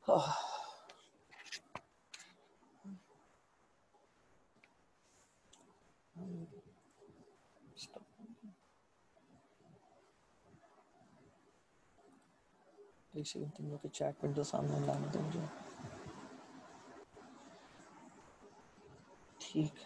तुम लोग के चैट विंडो सामने लाने दो मुझे। ठीक,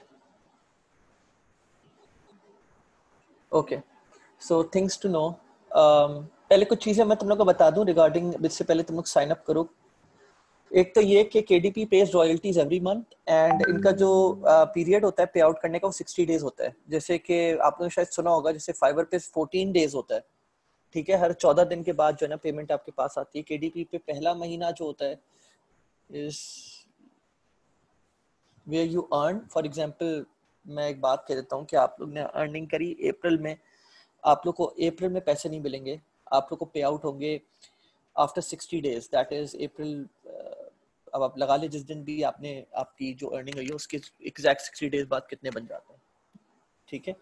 okay. So things to know, पहले कुछ चीजें मैं तुम लोग को बता दूं रिगार्डिंग, इससे पहले तुम लोग साइन अप करो। एक तो ये कि KDP page royalties every month, and इनका जो पीरियड होता है पे आउट करने का वो 60 डेज होता है। जैसे कि आपने शायद सुना होगा, जैसे फाइवर पे 14 डेज होता है, ठीक है। हर 14 दिन के बाद जो है ना पेमेंट आपके पास आती है। KDP पे पहला महीना जो होता है is where you earn. For example मैं एक बात कह देता हूँ कि आप लोग ने अर्निंग करी अप्रैल में, आप लोग को अप्रैल में पैसे नहीं मिलेंगे, आप लोग को पे आउट होंगे after 60 days, that is April. अब आप लगा ले जिस दिन भी आपने आपकी जो अर्निंग हुई है उसके एग्जैक्ट 60 डेज बाद कितने बन जाते हैं, ठीक है।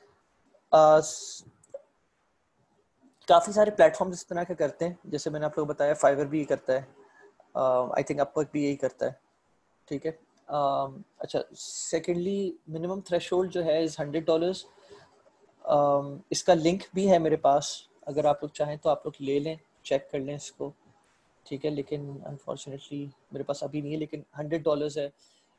काफ़ी सारे प्लेटफॉर्म्स इस तरह के करते हैं, जैसे मैंने आप लोग बताया फाइवर भी करता है, आई थिंक अपवर्क भी यही करता है, ठीक है। अच्छा, सेकेंडली मिनिमम थ्रेशोल्ड जो है इज़ $100। इसका लिंक भी है मेरे पास, अगर आप लोग चाहें तो आप लोग ले लें, चेक कर लें इसको, ठीक है। लेकिन अनफॉर्चुनेटली मेरे पास अभी नहीं है, लेकिन $100 है।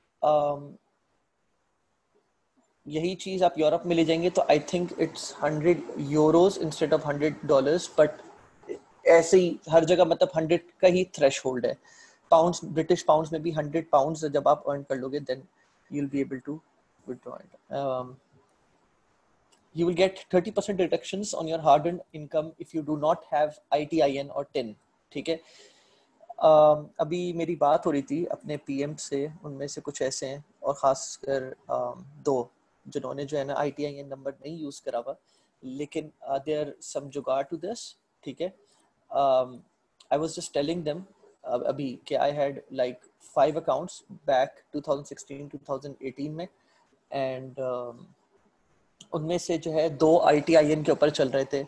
यही चीज़ आप यूरोप में ले जाएंगे तो I think it's €100 instead of $100, but ऐसे ही हर जगह मतलब 100 का ही थ्रेश होल्ड है। पाउंड्स, ब्रिटिश पाउंड्स में भी £100 जब आप अर्न कर लोगे then you will be able to withdraw it. You will get 30% deductions on your hard-earned income if you do not have ITIN or TIN, ठीक है। अभी मेरी बात हो रही थी अपने PM से, उनमें से कुछ ऐसे हैं, और ख़ासकर दो जिन्होंने जो है ना ITIN नंबर नहीं यूज़ करा हुआ, लेकिन देयर सम जुगाड़ टू दिस, ठीक है। I was just telling them अभी कि I had like 5 accounts back 2016-2018 में, and उनमें से जो है 2 ITIN के ऊपर चल रहे थे,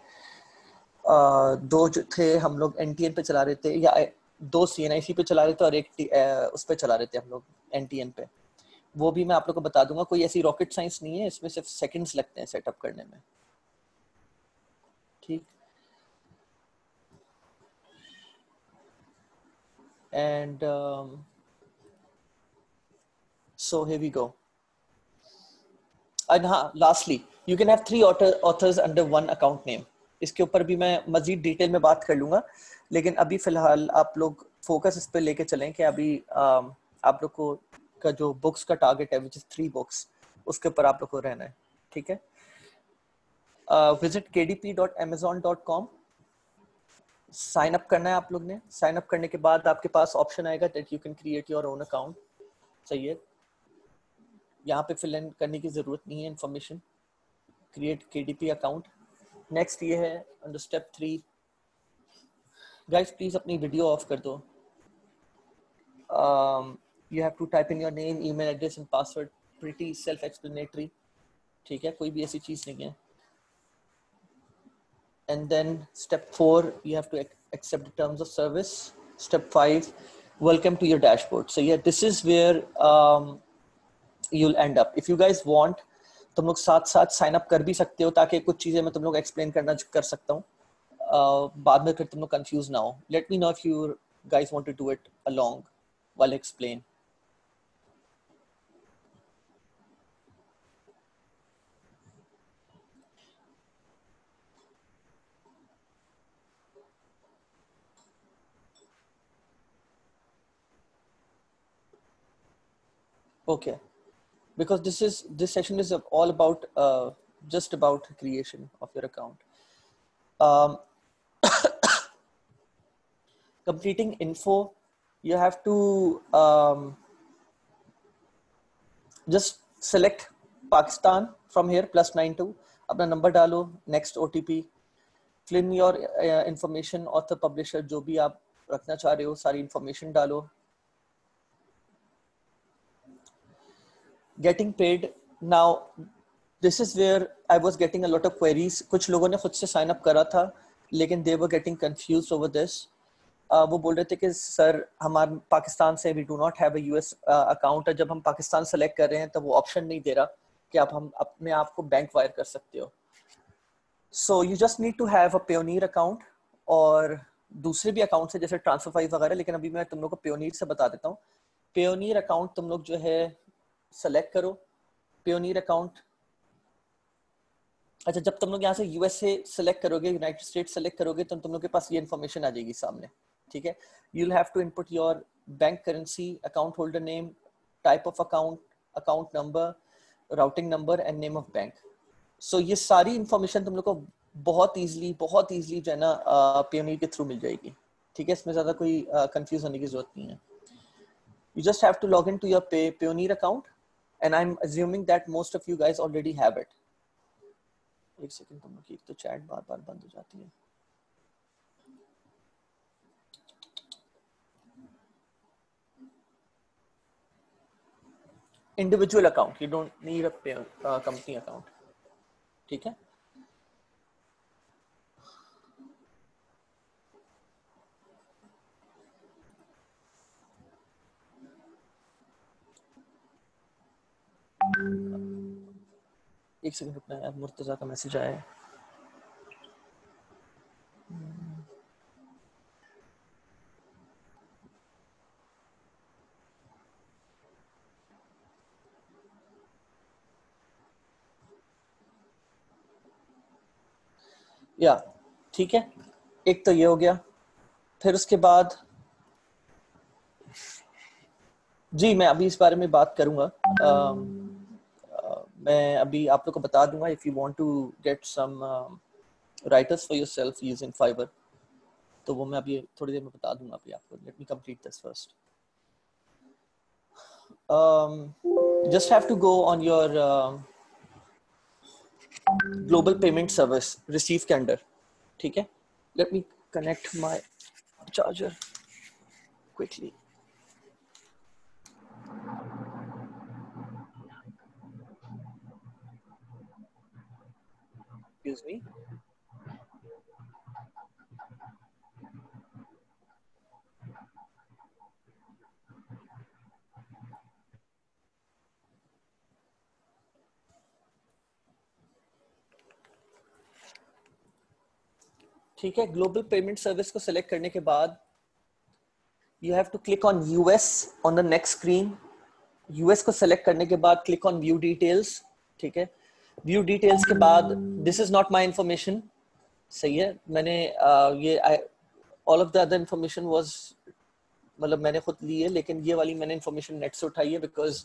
2 जो थे हम लोग NTN पे चला रहे थे, या 2 CNIC पे चला रहे थे, और एक उस पे चला रहे थे हम लोग NTN पे। वो भी मैं आप लोग को बता दूंगा, कोई ऐसी रॉकेट साइंस नहीं है, इसमें सिर्फ सेकंड्स लगते हैं सेटअप करने में, ठीक। And so here we go. And हाँ, lastly you can have 3 authors under 1 account name. इसके ऊपर भी मैं मजीद डिटेल में बात कर लूंगा, लेकिन अभी फिलहाल आप लोग फोकस इस पे लेके चलें कि अभी आप लोग को का जो बुक्स का टारगेट है विच इज 3 बुक्स, उसके ऊपर आप लोग को रहना है, ठीक है। विजिट kdp.amazon.com, साइन अप करना है आप लोग ने। साइन अप करने के बाद आपके पास ऑप्शन आएगा that you can create your own account, सही है। यहाँ पे फिल इन करने की जरूरत नहीं है information, create KDP account. Next ये है अंडर स्टेप 3, गाइस प्लीज अपनी वीडियो ऑफ कर दो। You have to type in your name, email address and password, pretty self explanatory, ठीक है, कोई भी ऐसी चीज नहीं है। And then step 4, you have to accept the terms of service. Step 5, welcome to your dashboard. So yeah, this is where you'll end up. If you guys want, तुम लोग साथ साथ साइन अप कर भी सकते हो, ताकि कुछ चीजें मैं तुम लोग एक्सप्लेन करना कर सकता हूँ, बाद में फिर तुम लोग कंफ्यूज ना हो। Let me know if you guys want to do it along while I explain. Okay, because this session is all about just about creation of your account. Completing info, you have to just select Pakistan from here, +92, अपना number डालो, next OTP, fill in your information, author publisher जो भी आप रखना चाह रहे हो सारी information डालो। Getting paid, now this is where I was getting a lot of queries. कुछ लोगों ने खुद से sign up करा था, लेकिन they were getting confused over this. वो बोल रहे थे कि सर हमारे पाकिस्तान से we do not have a US account, जब हम पाकिस्तान सेलेक्ट कर रहे हैं तो वो ऑप्शन नहीं दे रहा कि आप हम अपने आप को बैंक वायर कर सकते हो. So you just need to have a Payoneer account, और दूसरे भी अकाउंट है जैसे ट्रांसफरफाई वगैरह, लेकिन अभी मैं तुम लोग को पेयोनीर से बता देता हूँ. पेयोनीर अकाउंट तुम लोग जो है सेलेक्ट करो. पेयोनीर अकाउंट, अच्छा जब तुम लोग यहाँ से यूएसए सेलेक्ट करोगे, यूनाइटेड स्टेट्स सेलेक्ट करोगे, तो तुम लोग के पास ये इन्फॉर्मेशन आ जाएगी सामने. ठीक है, you'll have to input your bank currency, account holder name, type of account, account number, routing number and name of bank. So ये सारी इंफॉर्मेशन तुम लोग को बहुत इजीली जो है ना पेयोनीर के थ्रू मिल जाएगी. ठीक है, इसमें ज्यादा कोई कंफ्यूज होने की जरूरत नहीं है. You just have to log into your Payoneer account, and I'm assuming that most of you guys already have it. एक सेकंड, तुम लोग की तो चैट बार बार बंद हो जाती है. Individual account, you don't need a company account. ठीक है, एक सेकंड रुकना यार, मुर्तजा का मैसेज आया है. या ठीक है, एक तो ये हो गया. फिर उसके बाद जी मैं अभी इस बारे में बात करूंगा. मैं अभी आप लोग को बता दूंगा, if you want to get some writers for yourself using Fiverr, तो वो मैं अभी थोड़ी देर में बता दूंगा अभी आपको. Let me complete this first. Just have to go on your global payment service receive के अंदर. ठीक है, let me connect my charger quickly. Excuse me. ठीक है, ग्लोबल पेमेंट सर्विस को सिलेक्ट करने के बाद you have to click on US on the next screen. US को सिलेक्ट करने के बाद क्लिक ऑन व्यू डिटेल्स. ठीक है, व्यू डिटेल्स के बाद this is not my information. सही है, मैंने ये all of the other information was, मतलब मैंने खुद ली है, लेकिन ये वाली मैंने इंफॉर्मेशन नेट से उठाई है बिकॉज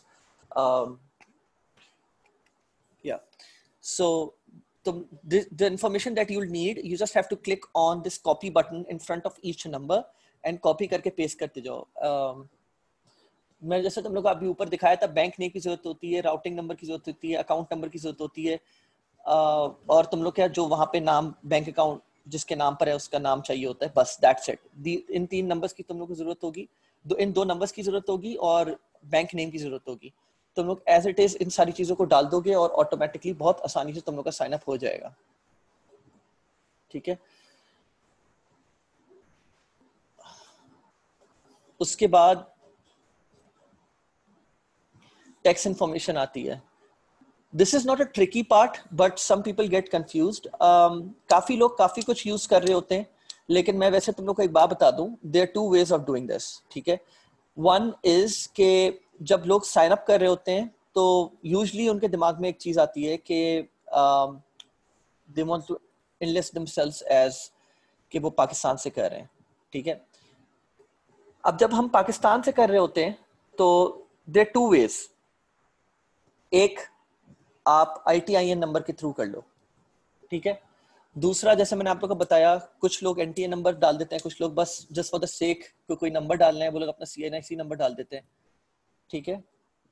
या so the information that you'll need, you just have to click on this copy button in front of each number and copy करके पेस्ट करते जाओ. मैं जैसे तुम लोग को अभी ऊपर दिखाया था, बैंक नेम की जरूरत होती है, राउटिंग नंबर की जरूरत होती है, अकाउंट नंबर की जरूरत होती है, और तुम लोग क्या जो वहां पे नाम बैंक अकाउंट जिसके नाम पर है उसका नाम चाहिए होता है, बस दैट्स इट. इन 3 नंबर्स की तुम लोग को जरूरत होगी, इन 2 नंबर्स की जरूरत होगी और बैंक नेम की जरूरत होगी. तुम लोग एज इट इज इन सारी चीजों को डाल दोगे और ऑटोमेटिकली बहुत आसानी से तुम लोग का साइन अप हो जाएगा. ठीक है, उसके बाद टैक्स इंफॉर्मेशन आती है. This is not a tricky part but some people get confused. काफी लोग काफी कुछ यूज कर रहे होते हैं, लेकिन मैं वैसे तुम लोग को एक बात बता दूं, there are 2 ways of doing this. ठीक है, वन इज के जब लोग साइन अप कर रहे होते हैं तो यूजुअली उनके दिमाग में एक चीज आती है कि they want to enlist themselves as कि वो पाकिस्तान से कर रहे हैं. ठीक है, अब जब हम पाकिस्तान से कर रहे होते हैं तो देयर 2 वेज. एक, आप ITIN नंबर के थ्रू कर लो. ठीक है, दूसरा जैसे मैंने आप लोगों को बताया, कुछ लोग NTA नंबर डाल देते हैं, कुछ लोग बस जस्ट फॉर द सेक कोई नंबर डालना है वो लोग अपना CNIC नंबर डाल देते हैं. ठीक है,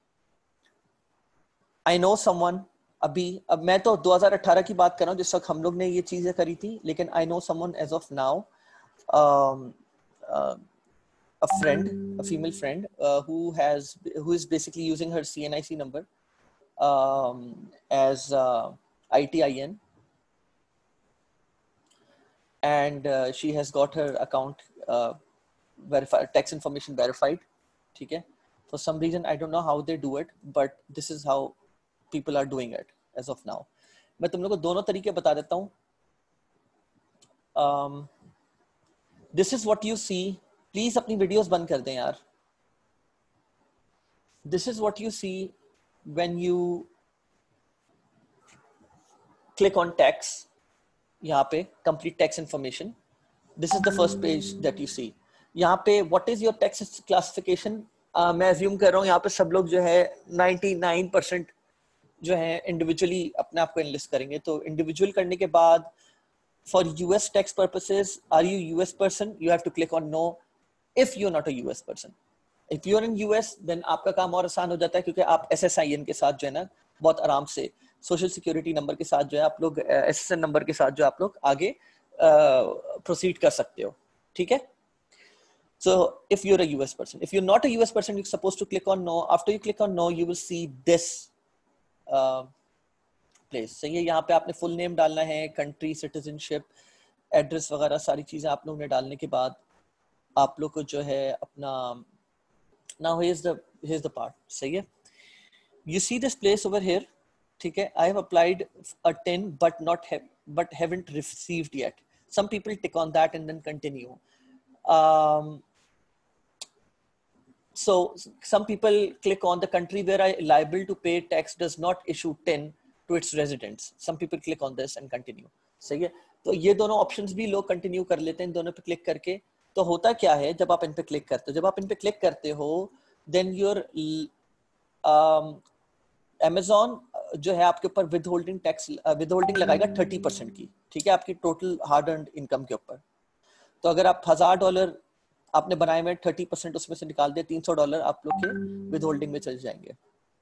आई नो समवन, अब मैं तो 2018 की बात कर रहा हूँ जिस वक्त हम लोग ने ये चीजें करी थी, लेकिन I know someone as of now, a friend, a female friend, who is basically using her CNIC number as ITIN, and she has got her account verify tax information verified, ठीक है. For some reason I don't know how they do it, but this is how people are doing it as of now. मैं तुम लोग को दोनों तरीके बता देता हूँ. This is what you see. Please अपनी वीडियोस बंद कर दें यार. This is what you see when you click on tax. यहाँ पे complete tax information. This is the first page that you see. यहाँ पे what is your tax classification? मैं assume कर रहा हूँ यहाँ पे सब लोग जो है 99% जो है individually अपने आप को enlist करेंगे. तो individual करने के बाद for US tax purposes, are you US person? You have to click on no if you're not a US person. If you're in US, then आपका काम और आसान हो जाता है क्योंकि आप SSIN के साथ जो है ना बहुत आराम से सोशल सिक्योरिटी नंबर के साथ जो है आप लोग SSN नंबर के साथ जो आप लोग आगे प्रोसीड कर सकते हो. ठीक है. So if you're a US person, if you're not a US person, you're supposed to click on no. After you click on no, you will see this place. सही है. यहाँ पे आपने फुल नेम डालना है, कंट्री, सिटीजनशिप, एड्रेस वगैरह सारी चीजें आप लोगों ने डालने के बाद आप लोग को जो है अपना now here's the part. सही है. You see this place over here. ठीक है. I have applied a 10 but haven't received yet. Some people tick on that and then continue. So some people click on the country where I liable to pay tax does not issue 10 to its residents. Some people click on this and continue. सही है. तो ये दोनों options भी लोग continue कर लेते हैं. इन दोनों पे क्लिक करके तो होता क्या है जब आप इन पे क्लिक करते हो, जब आप इन पे क्लिक करते हो देन योर Amazon जो है आपके ऊपर विदहोल्डिंग लगाएगा 30% की. ठीक है. आपकी टोटल हार्ड अर्न्ड इनकम के ऊपर. तो अगर आप $1000 आपने बनाए में 30% उसमें से निकाल दिया, $300 आप लोग के विदहोल्डिंग में चले जाएंगे.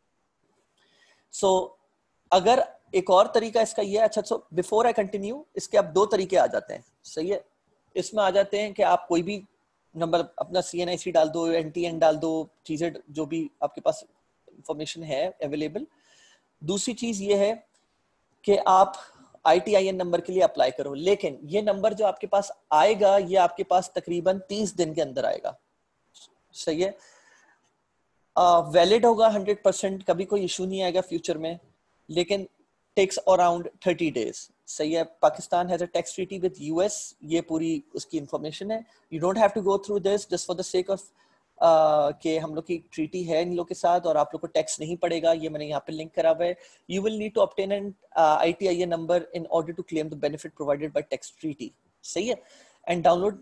सो अगर एक और तरीका इसका ये है. अच्छा, सो बिफोर आई कंटिन्यू इसके अब दो तरीके आ जाते हैं. सही है. इसमें आ जाते हैं कि आप कोई भी नंबर अपना CNIC डाल दो, NTN डाल दो, चीजें जो भी आपके पास इंफॉर्मेशन है अवेलेबल. दूसरी चीज ये है कि आप ITIN नंबर के लिए अप्लाई करो, लेकिन ये नंबर जो आपके पास आएगा ये आपके पास तकरीबन 30 दिन के अंदर आएगा. सही है. वैलिड होगा 100%, कभी कोई इशू नहीं आएगा फ्यूचर में, लेकिन टेक्स अराउंड 30 डेज. सही है. Pakistan has a tax treaty with US. ये पूरी उसकी इंफॉर्मेशन है. You don't have to go through this just for the sake of कि हम लोग की ट्रीटी है इन लोग के साथ और आप लोग को टैक्स नहीं पड़ेगा. ये मैंने यहाँ पे लिंक करा हुआ है. You will need to obtain an ITIN number in order to claim the benefit provided by tax treaty. सही है. And download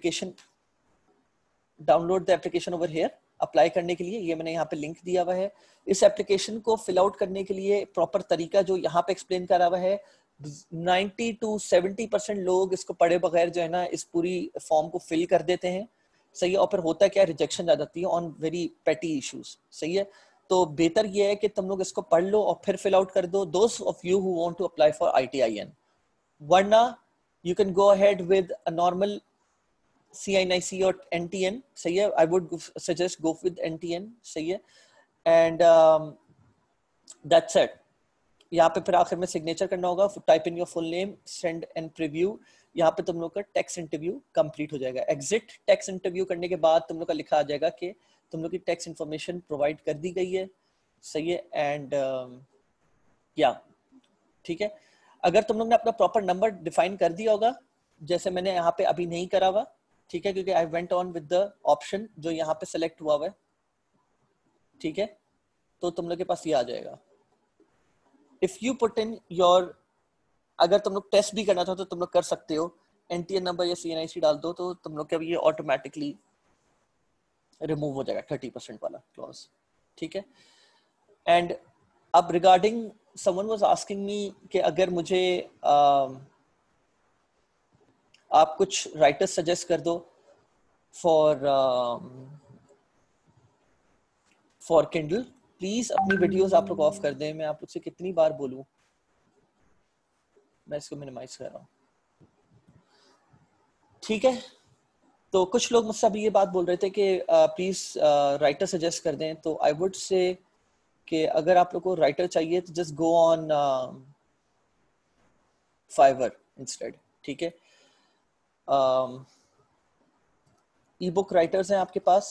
the application over here. Apply करने के लिए ये मैंने यहाँ पे लिंक दिया हुआ है. इस एप्लीकेशन को फिल आउट करने के लिए प्रॉपर तरीका जो यहाँ पे एक्सप्लेन करा हुआ है. 90 to 70% लोग इसको पढ़े बगैर जो है ना इस पूरी फॉर्म को फिल कर देते हैं. सही है. और फिर होता क्या, रिजेक्शन आ जाती है ऑन वेरी पेटी इश्यूज. सही है. तो बेहतर ये है कि तुम लोग इसको पढ़ लो और फिर फिल आउट कर दो, those of you who want to apply for ITIN. वरना you can go ahead with a normal CNIC और NTN. सही है. I would suggest go with NTN. सही है. And that's it. यहाँ पे फिर आखिर में सिग्नेचर करना होगा. Type in your full name, send and preview. यहाँ पे तुम लोग का टैक्स इंटरव्यू कंप्लीट हो जाएगा. एग्जिट टैक्स इंटरव्यू करने के बाद तुम लोग का लिखा आ जाएगा कि तुम लोग की टैक्स इंफॉर्मेशन प्रोवाइड कर दी गई है. सही है. एंड या ठीक है. अगर तुम लोग ने अपना प्रॉपर नंबर डिफाइन कर दिया होगा, जैसे मैंने यहाँ पे अभी नहीं करा हुआ. ठीक है. क्योंकि I went on with the option जो यहाँ पे सेलेक्ट हुआ हुआ है. ठीक है. तो तुम लोग के पास ये आ जाएगा. If you put in your, अगर तुम लोग टेस्ट भी करना चाहो तो तुम लोग कर सकते हो. NTN नंबर या CNIC डाल दो तो तुम लोग का भी ये ऑटोमेटिकली रिमूव हो जाएगा 30% वाला क्लॉज. ठीक है. एंड अब regarding someone was asking me कि अगर मुझे आप कुछ राइटर्स सजेस्ट कर दो फॉर किंडल. प्लीज अपनी वीडियोस आप लोग ऑफ कर दें. मैं आप लोग से कितनी बार बोलूं. मैं इसको मिनिमाइज कर रहा हूँ. ठीक है. तो कुछ लोग मुझसे अभी ये बात बोल रहे थे कि प्लीज राइटर सजेस्ट कर दें. तो आई वुड से कि अगर आप लोग को राइटर चाहिए तो just go on Fiverr instead. ठीक है. ई बुक राइटर्स हैं आपके पास?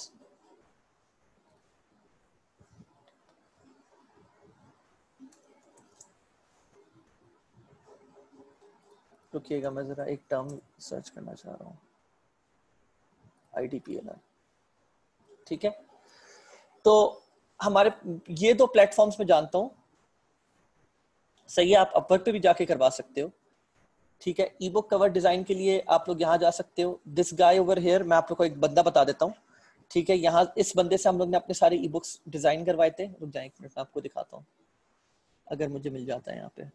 रुकिएगा, मैं जरा एक टर्म सर्च करना चाह रहा हूँ, IDPLR। ठीक है, तो हमारे ये दो प्लेटफॉर्म्स में जानता हूँ, सही है। आप अपवर्क पे भी जाके करवा सकते हो। ठीक है, ई बुक कवर डिजाइन के लिए आप लोग यहाँ जा सकते हो। दिस गाय ओवर हियर, मैं आप लोग को एक बंदा बता देता हूँ। ठीक है, यहाँ इस बंदे से हम लोग ने अपने सारे ई बुक्स डिजाइन करवाए थे। रुक जाए एक मिनट, मैं आपको दिखाता हूँ अगर मुझे मिल जाता है यहाँ पे।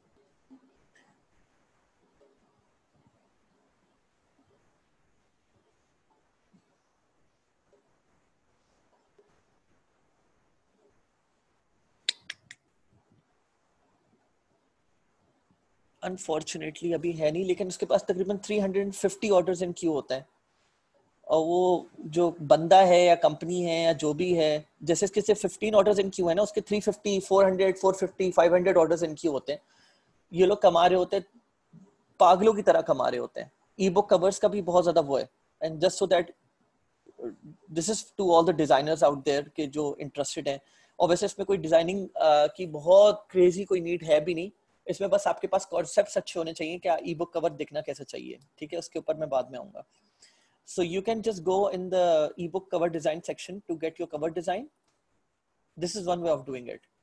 अनफॉर्चुनेटली अभी है नहीं, लेकिन उसके पास तकरीबन 350 ऑर्डर्स इन क्यू होते हैं। और वो जो बंदा है या कंपनी है या जो भी है, जैसे इसके सिर्फ 15 ऑर्डर्स इन क्यू है ना, उसके 350, 400, 450, 500 ऑर्डर्स इन क्यू होते हैं। ये लोग कमा रहे होते हैं, पागलों की तरह कमा रहे होते हैं। ई बुक कवर्स का भी बहुत ज्यादा वो है। And just so that this is to all the designers out there के जो इंटरेस्टेड हैं। और वैसे इसमें कोई डिजाइनिंग की बहुत क्रेजी कोई नीड है भी नहीं। इसमें बस आपके पास कॉन्सेप्ट्स अच्छे होने चाहिए, क्या ई बुक कवर दिखना कैसा चाहिए। ठीक है, उसके ऊपर मैं बाद में आऊंगा। So you can just go in the ebook cover design section to get your cover design. This is one way of doing it.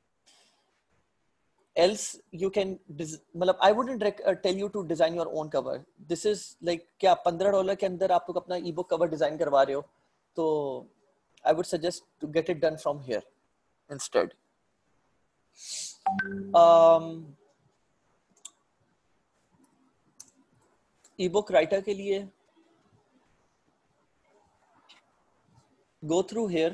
Else you can मतलब I wouldn't tell you to design your own cover. This is like क्या $15 के अंदर आप लोग अपना ebook cover design करवा रहे हो, तो I would suggest to get it done from here instead. ebook writer के लिए go through here.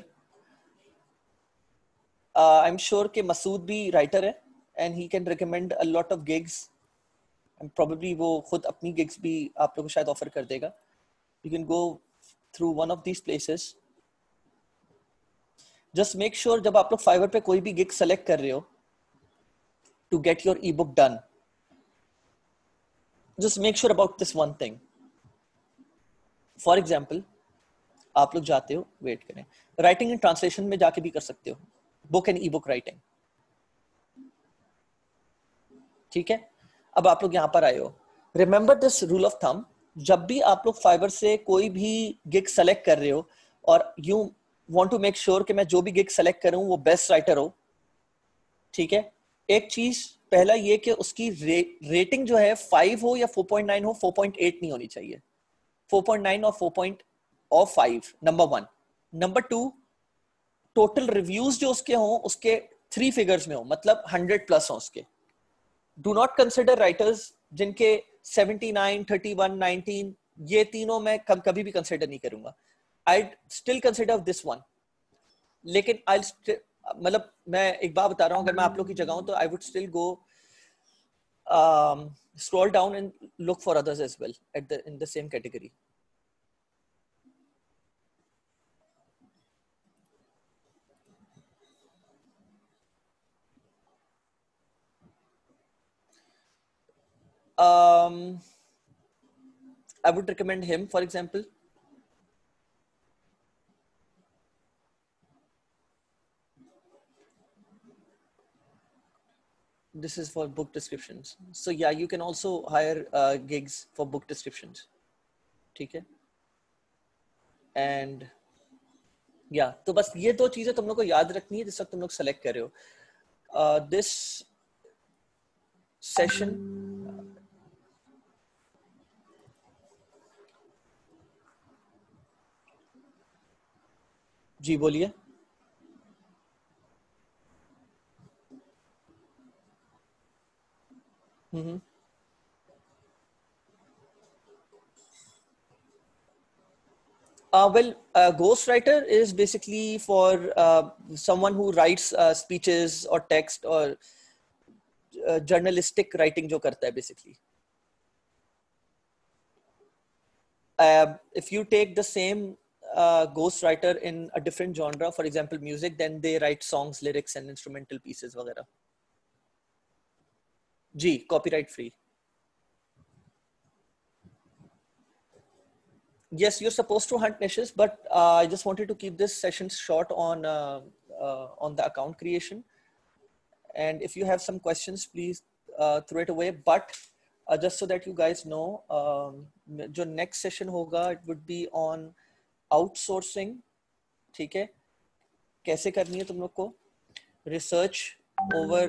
I'm sure कि मसूद भी writer है and he can recommend a lot of gigs. And probably वो खुद अपनी gigs भी आप लोगों को शायद offer कर देगा. You can go through one of these places. Just make sure जब आप लोग Fiverr पे कोई भी gig select कर रहे हो to get your ebook done, just make sure about this one thing. For example, आप लोग जाते हो, वेट करें, राइटिंग एंड ट्रांसलेशन में जाके भी कर सकते हो, book and ebook writing. ठीक है, अब आप लोग यहां पर आए हो, remember this rule of thumb, जब भी आप लोग फाइवर से कोई भी गिग सेलेक्ट कर रहे हो और you want to make sure कि मैं जो भी गिग सेलेक्ट करूं वो बेस्ट राइटर हो। ठीक है, एक चीज पहला ये कि उसकी रेटिंग जो है 5 हो या 4.9 हो, 4.8 नहीं होनी चाहिए। 4.9 और 4.5 नंबर 1। नंबर 2, टोटल रिव्यूज जो उसके हों उसके 3 फिगर्स में हो, मतलब 100 प्लस हो उसके। डू नॉट कंसिडर राइटर्स जिनके 79, 31, 19, ये तीनों मैं कभी भी कंसिडर नहीं करूंगा। I still consider this one, लेकिन आई मतलब मैं एक बार बता रहा हूं, अगर मैं आप लोग की जगह हूं तो I would still go scroll down and look for others as well at the in the same category. I would recommend him, for example. This is for book descriptions. So yeah, you can also hire gigs for book descriptions. ठीक है, and yeah, तो बस ये दो चीजें तुम लोग को याद रखनी है जिस वक्त तुम लोग सेलेक्ट कर रहे हो। दिस सेशन जी बोलिए। Well, ghostwriter is basically for someone who writes speeches or text or journalistic writing जो करता है basically. If you take the same ghostwriter in a different genre, for example music, then they write songs, lyrics and instrumental pieces वगैरह। जी, copyright free। Yes, you're supposed to hunt niches, but I just wanted to keep this session short on the account creation. And if you have some questions, please throw it away. But just so that you guys know, जो next session होगा, it would be on outsourcing. ठीक है? कैसे करनी है तुम लोग को? Research over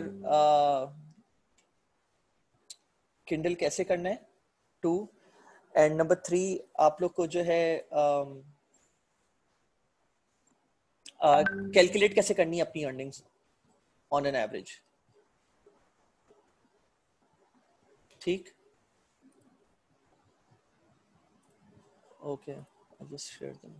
Kindle कैसे करना है? 2. And number 3, आप लोग को जो है कैलकुलेट कैसे करनी है अपनी अर्निंग्स ऑन एन एवरेज. ठीक? Okay, I just share them.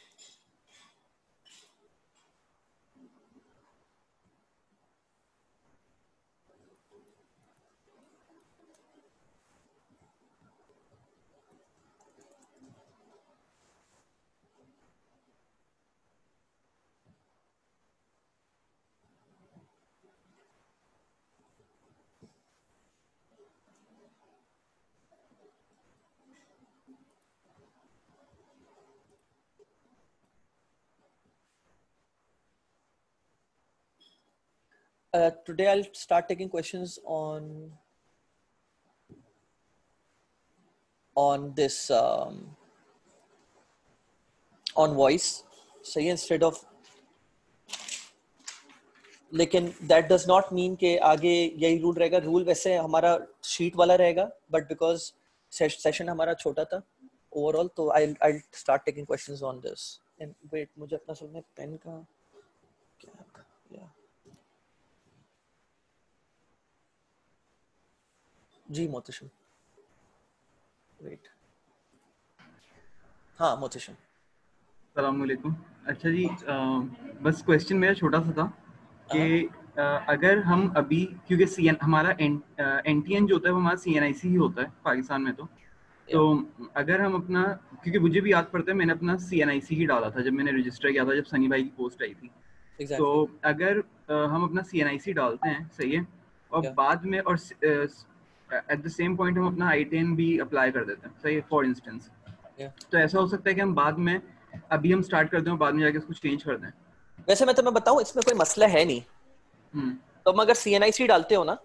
Today I'll start taking questions on this on voice. सही है, instead of, लेकिन that does not mean कि आगे यही रूल रहेगा. रूल वैसे हमारा शीट वाला रहेगा, but because सेशन हमारा छोटा था overall, तो I'll start taking questions on this. And wait, मुझे अपना असल में पेन का क्या? जी मोहतशम. वेट, हाँ मोहतशम. अस्सलामुअलैकुम. अच्छा जी, बस क्वेश्चन मेरा छोटा सा था कि अगर हम अभी, क्योंकि सीएन हमारा एनटीएन जो होता है वो हमारा सीएनआईसी ही होता है पाकिस्तान में, तो अगर हम अपना, क्योंकि मुझे भी याद पड़ता है मैंने अपना सीएनआईसी ही डाला था जब मैंने रजिस्टर किया था, जब सनी भाई की पोस्ट आई थी. तो अगर हम अपना सीएनआईसी डालते हैं, सही है, और बाद में और एट द सेम पॉइंट हम अपना आई10 भी अप्लाई कर देते हैं, सही है, फॉर इंस्टेंस, तो ऐसा हो सकता है कि हम बाद में, अभी हम स्टार्ट कर दें और बाद में जाके उसको चेंज कर दें? वैसे मैं तुम्हें बताऊं, इसमें कोई मसला है नहीं. तुम अगर सीएनआईसी डालते हो ना,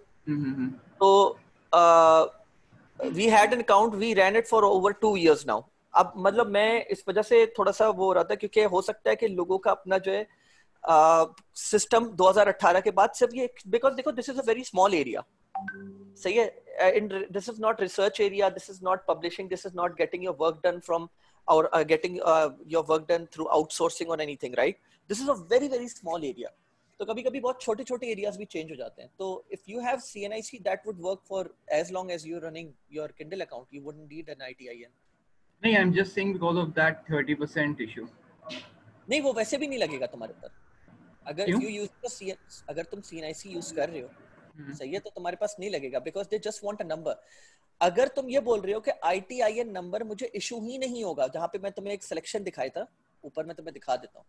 तो we had an account, we ran it for over 2 years now. अब मतलब मैं इस वजह से थोड़ा सा वो हो रहा था, क्योंकि हो सकता है कि लोगों का अपना जो है सिस्टम 2018 के बाद सिर्फ ये, बिकॉज देखो this is a very small area. सही है, this is not research area, this is not publishing, this is not getting your work done from or getting your work done through outsourcing or anything, right? This is a very very small area. तो कभी कभी बहुत छोटे छोटे areas भी change हो जाते हैं. तो if you have CNIC, that would work for as long as you're running your Kindle account. You wouldn't need an ITIN. नहीं, I'm just saying because of that 30% issue. नहीं, वो वैसे भी नहीं लगेगा तुम्हारे ऊपर. अगर क्यों? you use अगर तुम CNIC यूज कर रहे हो, सही है, तो तुम्हारे पास नहीं लगेगा, because they just want a number. अगर तुम ये बोल रहे हो कि ITIN नंबर मुझे इशू ही नहीं होगा, जहां पे मैं तुम्हें एक सिलेक्शन दिखाया था ऊपर, मैं तुम्हें दिखा देता हूँ.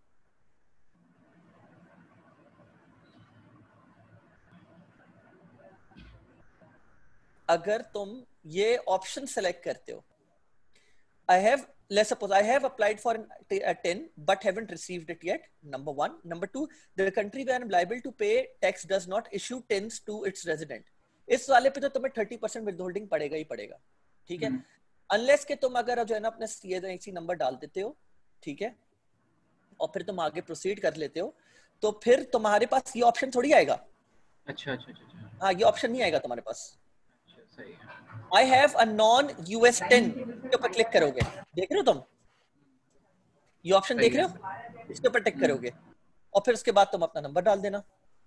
अगर तुम ये ऑप्शन सेलेक्ट करते हो, let's suppose I have applied for a TIN but haven't received it yet. Number 1. Number 2, the country where I'm liable to pay tax does not issue TINs to its resident. इस वाले पे तो तुम्हें 30% withholding पड़ेगा ही पड़ेगा. ठीक है, unless के तुम अगर जो है ना अपना CNIC नंबर डाल देते हो, ठीक है, और फिर तुम आगे प्रोसीड कर लेते हो, तो फिर तुम्हारे पास ये ऑप्शन थोड़ी आएगा. अच्छा अच्छा अच्छा. हाँ, ये ऑप्शन नहीं आएगा तुम्हारे पास. सही है. I have a non-US TIN के ऊपर क्लिक करोगे, देख रहे हो तुम ये ऑप्शन, देख रहे हो, इसके ऊपर टिक करोगे और फिर उसके बाद तुम अपना नंबर डाल देना.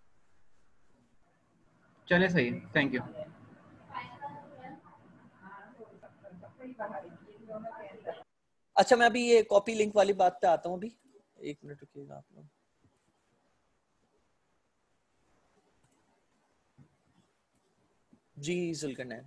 चले, सही है, थैंक यू. अच्छा, मैं अभी ये कॉपी लिंक वाली बात पे आता हूँ. अभी 1 मिनट रुकिएगा आप लोग. जी जुल्करनैन,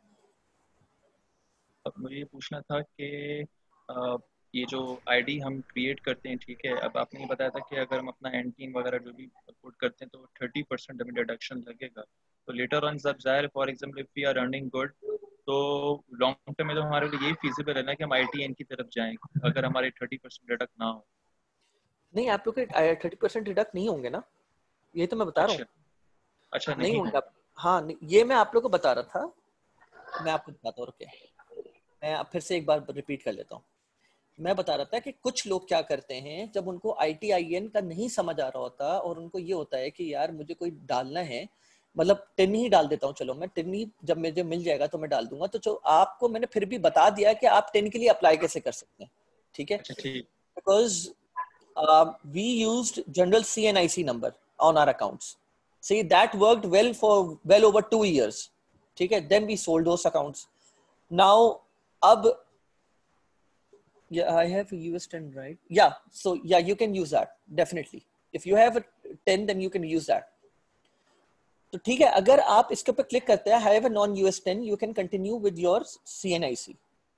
मुझे ये पूछना था कि ये जो आईडी हम क्रिएट करते हैं, ठीक है, अब आपने ये बताया था कि अगर हम अपना एनटीन वगैरह जो भी पुट करते हैं तो 30% हमें डिडक्शन लगेगा. तो लेटर ऑन जब जाहिर for example if we are earning good, तो लॉन्ग टर्म में तो हमारे लिए यही फीजिबल है ना कि हम ITN की तरफ जाएं अगर हमारे 30% डिडक्ट ना हो। नहीं, आप लोग के 30% डिडक्ट नहीं होंगे ना, ये तो मैं बता रहा हूँ। अच्छा नहीं नहीं होंगे आप, हाँ नहीं, ये मैं आप लोग को बता रहा था। मैं आपको बताता हूँ, रुके, मैं अब फिर से एक बार रिपीट कर लेता हूँ। मैं बता रहा था कि कुछ लोग क्या करते हैं, जब उनको ITIN का नहीं समझ आ रहा होता और उनको ये होता है कि यार मुझे कोई डालना है, मतलब 10 ही डाल देता हूँ, चलो मैं 10 ही जब मुझे मिल जाएगा तो मैं डाल दूंगा। तो जो आपको मैंने फिर भी बता दिया कि आप 10 के लिए अप्लाई कैसे कर सकते हैं, ठीक है? अच्छा ठीक। Because we used general CNIC number on our accounts. See, that worked well for well over 2 years. ठीक है? Then we sold those accounts. Now, अब yeah, I have a US 10, right? Yeah, so yeah, you can use that definitely. If you have a 10, then you can use that. तो ठीक है, अगर आप इसके ऊपर क्लिक करते हैं, have a non-US 10, you can continue with your CNIC.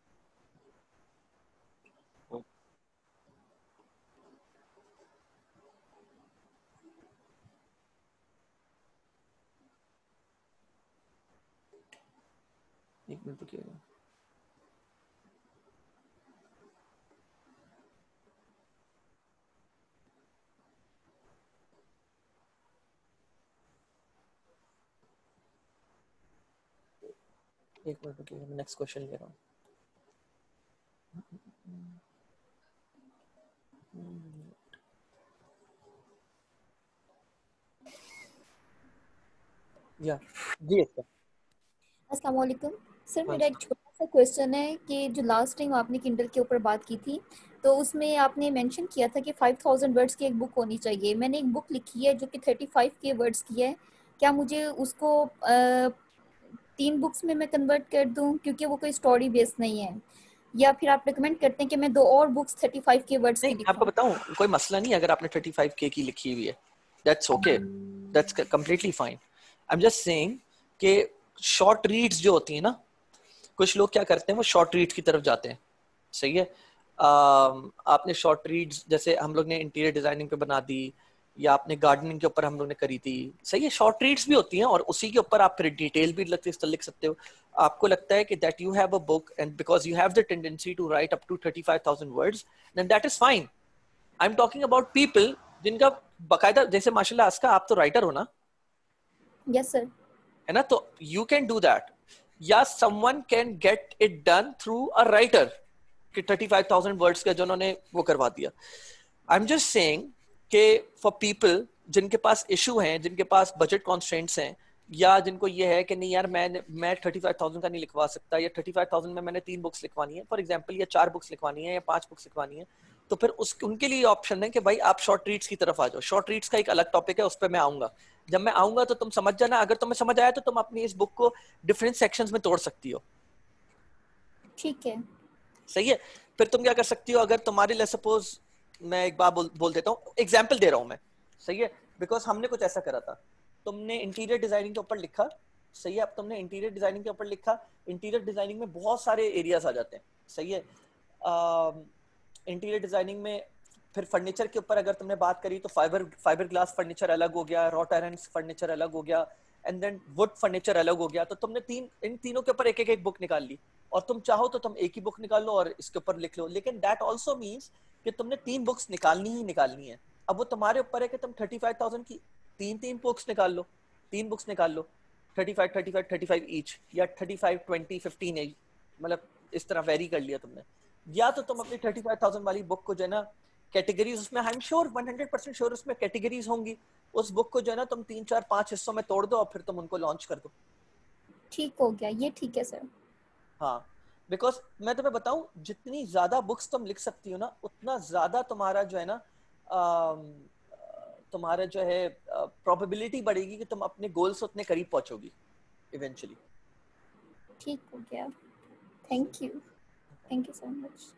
एक मिनट रुकिएगा। एक मिनट रुकिएगा, मैं नेक्स्ट क्वेश्चन ले रहा हूँ। या जी, अच्छा, अस्सलाम वालेकुम सर, हाँ मेरा एक छोटा सा क्वेश्चन है कि जो लास्ट टाइम आपने किंडल के ऊपर बात की थी तो उसमें आपने मेंशन किया था कि 5000 वर्ड्स की एक बुक होनी चाहिए। मैंने एक बुक लिखी है जो कि 35 के वर्ड्स की है, क्या मुझे उसको 3 बुक्स में मैं कन्वर्ट कर दूं क्योंकि वो कोई स्टोरी बेस्ड नहीं है, या फिर आप रिकमेंड करते हैं कि मैं 2 और बुक्स 35 के वर्ड्स की नहीं, आपको लिखूं? बताऊं, कोई मसला नहीं अगर आपने 35K की लिखी हुई है, that's okay, that's completely fine. I am just saying कि शॉर्ट रीड्स जो होती है ना, कुछ लोग क्या करते हैं, वो शॉर्ट रीड्स की तरफ जाते हैं, सही है? आपने शॉर्ट रीड्स, जैसे हम लोग ने इंटीरियर डिजाइनिंग पे बना दी, या आपने गार्डनिंग के ऊपर हम लोग ने करी थी, सही है? शॉर्ट रीड्स भी होती हैं और उसी के ऊपर आप फिर डिटेल भी लिख सकते हो। आपको लगता है कि that you have a book and because you have the tendency to write up to 35,000 words, then that is fine. I am talking about people जिनका बकायदा, जैसे माशाल्लाह आस्का, आप तो राइटर हो ना? Yes sir. है ना? तो यू कैन डू दैट, या someone can get it done through a writer कि 35,000 वर्ड्स का जो उन्होंने वो करवा दिया। आई एम जस्ट सेइंग कि फॉर पीपल जिनके पास इशू हैं, जिनके पास बजट कॉन्स्ट्रेंट्स हैं, या जिनको ये है कि नहीं यार मैं 35,000 का नहीं लिखवा सकता, या 35,000 में मैंने 3 बुक्स लिखवानी है फॉर एग्जांपल, या 4 बुक्स लिखवानी है, या 5 बुक्स लिखवानी है, तो फिर उनके लिए ऑप्शन है कि भाई आप शॉर्ट रीड्स की तरफ आ जाओ। शॉर्ट रीड्स का एक अलग टॉपिक है, उस पर मैं आऊंगा। जब मैं आऊंगा तो तुम समझ जाना, अगर तुम्हें समझ आया तो तुम अपनी इस बुक को डिफरेंट सेक्शंस में तोड़ सकती हो। ठीक है, सही है? फिर तुम क्या कर सकती हो, अगर तुम्हारे लिए सपोज मैं एक बार बोल देता हूँ, एग्जाम्पल दे रहा हूँ मैं, सही है? बिकॉज हमने कुछ ऐसा करा था, तुमने इंटीरियर डिजाइनिंग के ऊपर लिखा, सही है? अब तुमने इंटीरियर डिजाइनिंग के ऊपर लिखा, इंटीरियर डिजाइनिंग में बहुत सारे एरियाज आ जाते हैं, सही है? इंटीरियर डिजाइनिंग में फिर फर्नीचर के ऊपर अगर तुमने बात करी तो फाइबर ग्लास फर्नीचर अलग हो गया, रॉट आयरन फर्नीचर अलग हो गया, एंड देन वुड फर्नीचर अलग हो गया। तो तुमने इन तीनों के ऊपर एक बुक निकाल ली, और तुम चाहो तो तुम एक ही बुक निकाल लो और इसके ऊपर लिख लो, लेकिन दैट ऑल्सो मीन्स कि तुमने 3 बुक्स निकालनी ही निकालनी है। अब वो तुम्हारे ऊपर है कि तुम 35,000 की 3 बुक्स निकाल लो, 3 बुक्स निकाल लो, 35 ईच, या 35 20 15 एच, मतलब इस तरह वेरी कर लिया तुमने। या तो तुम अपनी 35,000 वाली बुक को जो है ना, कैटेगरीज उसमें, आई एम श्योर 100% श्योर उसमें कैटेगरीज होंगी, उस बुक को जो है ना तुम 3 4 5 हिस्सों में तोड़ दो और फिर तुम उनको लॉन्च कर दो। ठीक हो गया, ये ठीक है सर। हाँ, बिकॉज मैं तुम्हें बताऊं, जितनी ज्यादा बुक्स तुम लिख सकती हो ना, उतना ज्यादा तुम्हारा जो है ना, तुम्हारा जो है प्रोबेबिलिटी बढ़ेगी कि तुम अपने गोल से उतने करीब पहुंचोगी इवेंचुअली। ठीक हो गया, थैंक यू सो मच।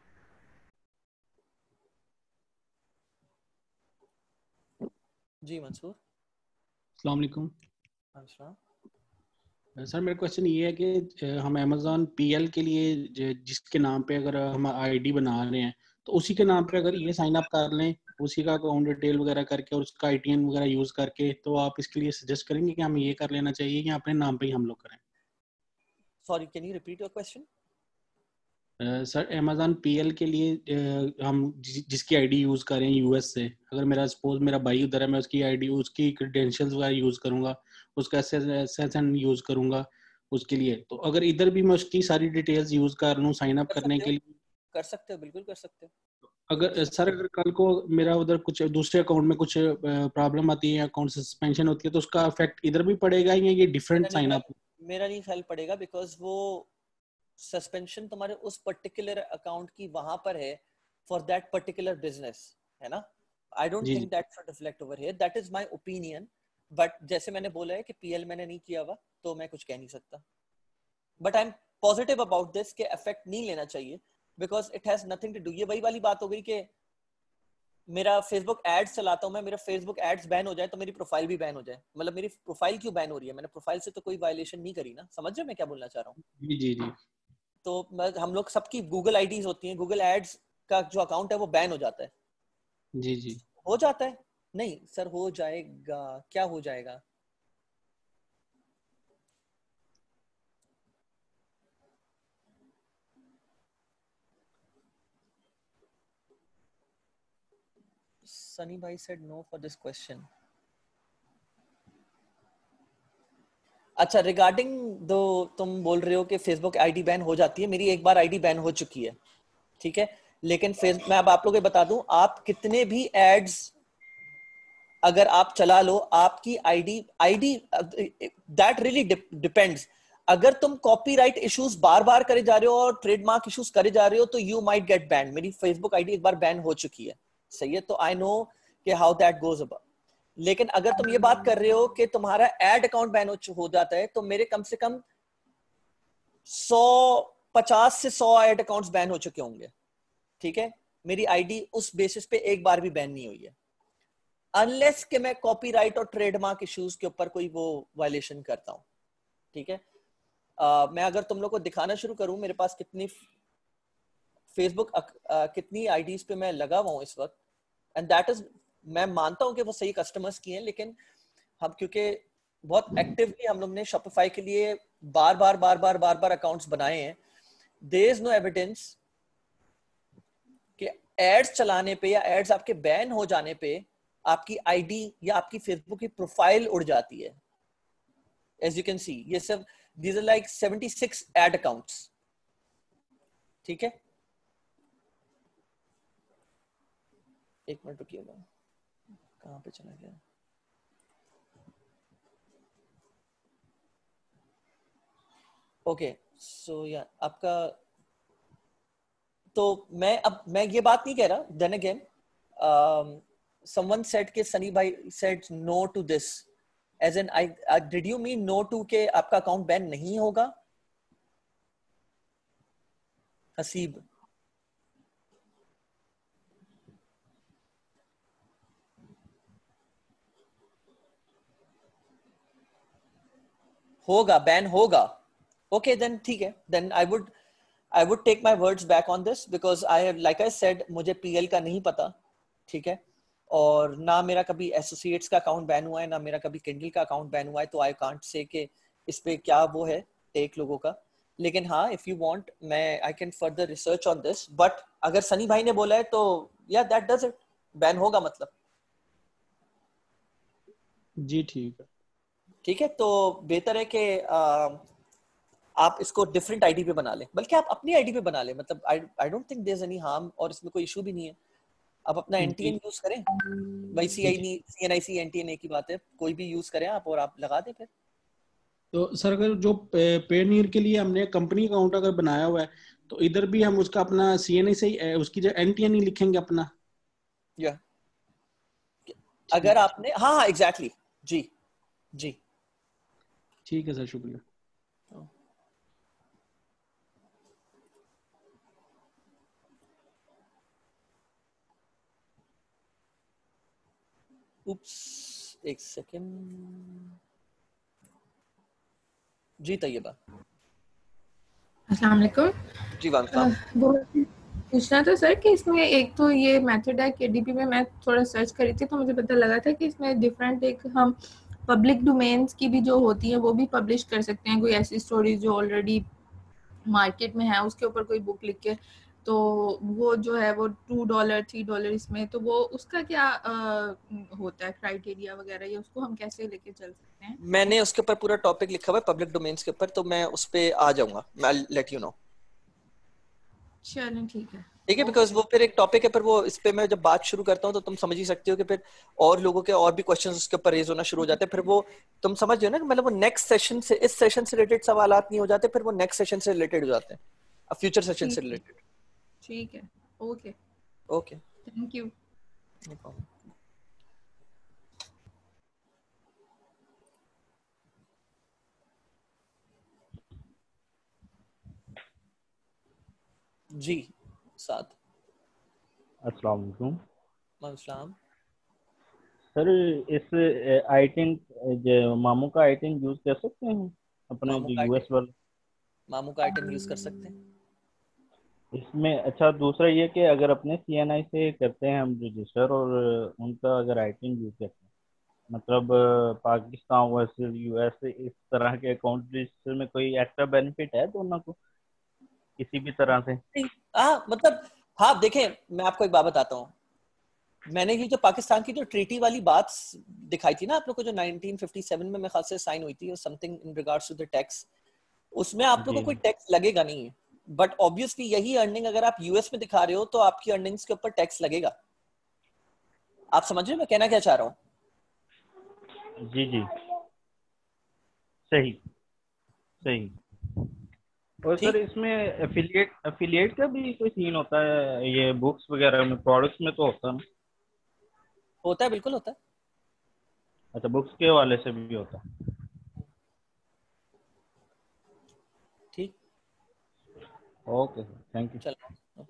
जी मंसूर। अस्सलाम वालेकुम। अच्छा, सर मेरा क्वेश्चन ये है कि हम अमेज़न पीएल के लिए जिसके नाम पे अगर हम आईडी बना रहे हैं तो उसी के नाम पे अगर ये साइन अप कर लें, उसी का अकाउंट डिटेल वगैरह करके और उसका आईटीएन वगैरह यूज करके, तो आप इसके लिए सजेस्ट करेंगे कि हमें ये कर लेना चाहिए या अपने नाम पे ही हम लोग करें? Sorry, can you repeat your question? Sir Amazon PL के लिए हम जिसकी आईडी यूज कर रहे हैं यूएस से, अगर मेरा सपोज मेरा भाई उधर है, मैं उसकी आईडी उसकी क्रेडेंशियल्स वगैरह यूज करूंगा, उसका एसएसएन यूज करूंगा उसके लिए, तो अगर इधर भी मैं उसकी सारी डिटेल्स यूज कर लूं साइन अप करने के लिए? कर सकते हो, बिल्कुल कर सकते हो। अगर सर अगर कल को मेरा उधर कुछ दूसरे अकाउंट में कुछ प्रॉब्लम आती है, अकाउंट सस्पेंशन होती है, तो उसका इफेक्ट इधर भी पड़ेगा या ये डिफरेंट साइन अप? मेरा नहीं ख्याल पड़ेगा, बिकॉज वो सस्पेंशन तुम्हारे उस पर्टिकुलर अकाउंट की वहां पर है फॉर दैट पर्टिकुलर बिजनेस, है ना? I don't think that should reflect over here, that is my opinion. But जैसे मैंने बोला है कि पीएल मैंने नहीं किया हुआ, तो मैं कुछ कह नहीं सकता। But I am positive about this कि इफेक्ट नहीं लेना चाहिए, because it has nothing to do. ये वही वाली बात हो गई कि मेरा फेसबुक एड्स चलाता हूँ मैं, मेरा फेसबुक एड्स बैन हो जाए तो मेरी प्रोफाइल भी बैन हो जाए। मतलब मेरी प्रोफाइल क्यों बैन हो रही है? मैंने प्रोफाइल से तो कोई वायलेशन नहीं करी ना। समझ रहे मैं क्या बोलना चाह रहा हूँ? जी जी जी। तो हम लोग सबकी गूगल आईडीज होती हैं, गूगल एड्स का जो अकाउंट है वो बैन हो जाता है। जी जी हो जाता है? नहीं सर, हो जाएगा। क्या हो जाएगा? सनी भाई said no for this question. अच्छा, रिगार्डिंग दो तुम बोल रहे हो कि फेसबुक आईडी बैन हो जाती है, मेरी एक बार आईडी बैन हो चुकी है, ठीक है? लेकिन मैं अब आप लोगों को बता दूं, आप कितने भी एड्स अगर आप चला लो, आपकी आईडी दैट रियली डिपेंड्स। अगर तुम कॉपीराइट इश्यूज बार बार करे जा रहे हो और ट्रेडमार्क इश्यूज करे जा रहे हो, तो यू माइट गेट बैन। मेरी फेसबुक आईडी एक बार बैन हो चुकी है, सही है? तो आई नो कि हाउ दैट गोज अबाउट। लेकिन अगर तुम ये बात कर रहे हो कि तुम्हारा एड अकाउंट बैन हो जाता है, तो मेरे कम से कम 50 से 100 एड अकाउंट्स बैन हो चुके होंगे, ठीक है? मेरी आईडी उस बेसिस पे एक बार भी बैन नहीं हुई है, अनलेस कि मैं कॉपीराइट और ट्रेडमार्क इश्यूज के ऊपर कोई वो वायलेशन करता हूं, ठीक है? मैं अगर तुम लोग को दिखाना शुरू करूं मेरे पास कितनी फेसबुक कितनी आईडीज पे मैं लगा हुआ हूं इस वक्त, एंड दैट इज, मैं मानता हूं कि वो सही कस्टमर्स की हैं, लेकिन हम क्योंकि बहुत एक्टिवली हम लोग ने शॉपिफाई के लिए बार बार अकाउंट्स बनाए हैं, देयर इज नो एविडेंस कि एड्स चलाने पे या एड्स आपके बैन हो जाने पे आपकी आईडी या आपकी फेसबुक की प्रोफाइल उड़ जाती है। एज यू कैन सी, ये सब these are like 76 ad accounts, ठीक है? एक मिनट रुकिएगा, कहां पे चला गया? ओके, सो या आपका, तो मैं ये बात नहीं कह रहा, देन अगेन someone said कि सनी भाई said no to this, as in did you mean no to के आपका अकाउंट बैन नहीं होगा? हसीब, होगा, बैन होगा। ओके देन ठीक है, then I would take my words back on this, because I have, like I said, मुझे PL का नहीं पता, ठीक है? और ना मेरा कभी एसोसिएट्स का अकाउंट बैन हुआ है, ना मेरा कभी किंडल का अकाउंट बैन हुआ है, तो आई कांट से कि इस पे क्या वो है टेक लोगों का। लेकिन हाँ, इफ यू वांट, मैं I can further research on this, but अगर सनी भाई ने बोला है तो या दैट डज इट, बैन होगा मतलब। जी ठीक है, ठीक है, तो बेहतर है कि आप इसको डिफरेंट आईडी पे बना लें, बल्कि आप अपनी आईडी पे बना लें। मतलब I don't think there is any harm, और इसमें कोई इशू भी नहीं है। आप अपना एनटीएन यूज करें, भाई सीएनआईसी एनटीएन एक ही बात है, कोई भी यूज करें आप, और आप लगा दें फिर। तो सर अगर जो पेनीयर के लिए हमने कंपनी अकाउंट अगर बनाया हुआ है, तो इधर भी हम उसका अपना सीएनआईसी उसकी जो एनटीएन ही लिखेंगे अपना? या अगर आपने, हाँ एग्जैक्टली, जी जी ठीक है सर, शुक्रिया। उप्स, एक सेकंड जी। तैयबा, अस्सलाम वालेकुम जी वालेकुम। वो पूछना था सर कि इसमें एक तो ये मेथड है केडीपी में, मैं थोड़ा सर्च करी थी तो मुझे पता लगा था कि इसमें डिफरेंट, एक हम पब्लिक डोमेन्स की भी जो होती है वो भी पब्लिश कर सकते हैं, कोई ऐसी स्टोरी जो ऑलरेडी मार्केट में है उसके ऊपर कोई बुक लिख के, तो वो जो है वो $2 $3 इसमें, तो वो उसका क्या होता है क्राइटेरिया वगैरह, या उसको हम कैसे लेके चल सकते हैं? मैंने उसके ऊपर पूरा टॉपिक लिखा हुआ है पब्लिक डोमेन्स के ऊपर, तो मैं उस पे आ जाऊंगा, मैं लेट यू नो। चलें ठीक है। ठीक है, बिकॉज वो फिर एक टॉपिक है, पर वो इस पे मैं जब बात शुरू करता हूँ तो तुम समझ ही सकते हो कि फिर और लोगों के और भी क्वेश्चंस उसके ऊपर रेज होना शुरू हो जाते हैं, फिर वो तुम समझ रहे हो ना, मतलब वो नेक्स्ट सेशन से, इस सेशन से रिलेटेड सवालात नहीं हो जाते, फिर वो नेक्स्ट सेशन से रिलेटेड हो जाते हैं, फ्यूचर सेशन से ठीक है, रिलेटेड। ठीक है, okay, okay, thank you. No problem. जी साथ। अस्सलाम वालेकुम अस्सलाम। सर। इस आईटिन जो मामू का आईटिन यूज कर सकते हैं अपने मामू जो का यूएस आइटम, वाला मामू का आइटम यूज कर सकते हैं। इसमें? अच्छा, दूसरा ये कि अगर अपने सीएनआई से करते हैं हम रजिस्टर, और उनका अगर आईटिन यूज करते हैं, मतलब पाकिस्तान वर्सेस यूएस, इस तरह के अकाउंट रजिस्टर में कोई एक्स्ट्रा बेनिफिट है दोनों को किसी भी तरह से? हाँ मतलब, हाँ देखें, मैं आपको एक बात बताता हूँ। मैंने ये जो पाकिस्तान की जो ट्रीटी वाली बात दिखाई थी ना आप लोग को, जो 1957 में मेरे ख्याल से साइन हुई थी, something in regards to the tax, उसमें आप लोग को जी कोई टैक्स लगेगा नहीं, बट ऑब्वियसली यही अर्निंग अगर आप यूएस में दिखा रहे हो तो आपकी अर्निंग्स के ऊपर टैक्स लगेगा। आप समझ रहे हो मैं कहना क्या चाह रहा हूँ? जी जी, सही सही। और सर, ठीक, इसमें एफिलिएट एफिलिएट का भी कोई सीन होता है? ये बुक्स वगैरह में, प्रोडक्ट्स में तो होता है ना? होता है, बिल्कुल होता है। अच्छा, बुक्स के हवाले से भी होता है। ठीक, ओके सर, थैंक यू। चलो।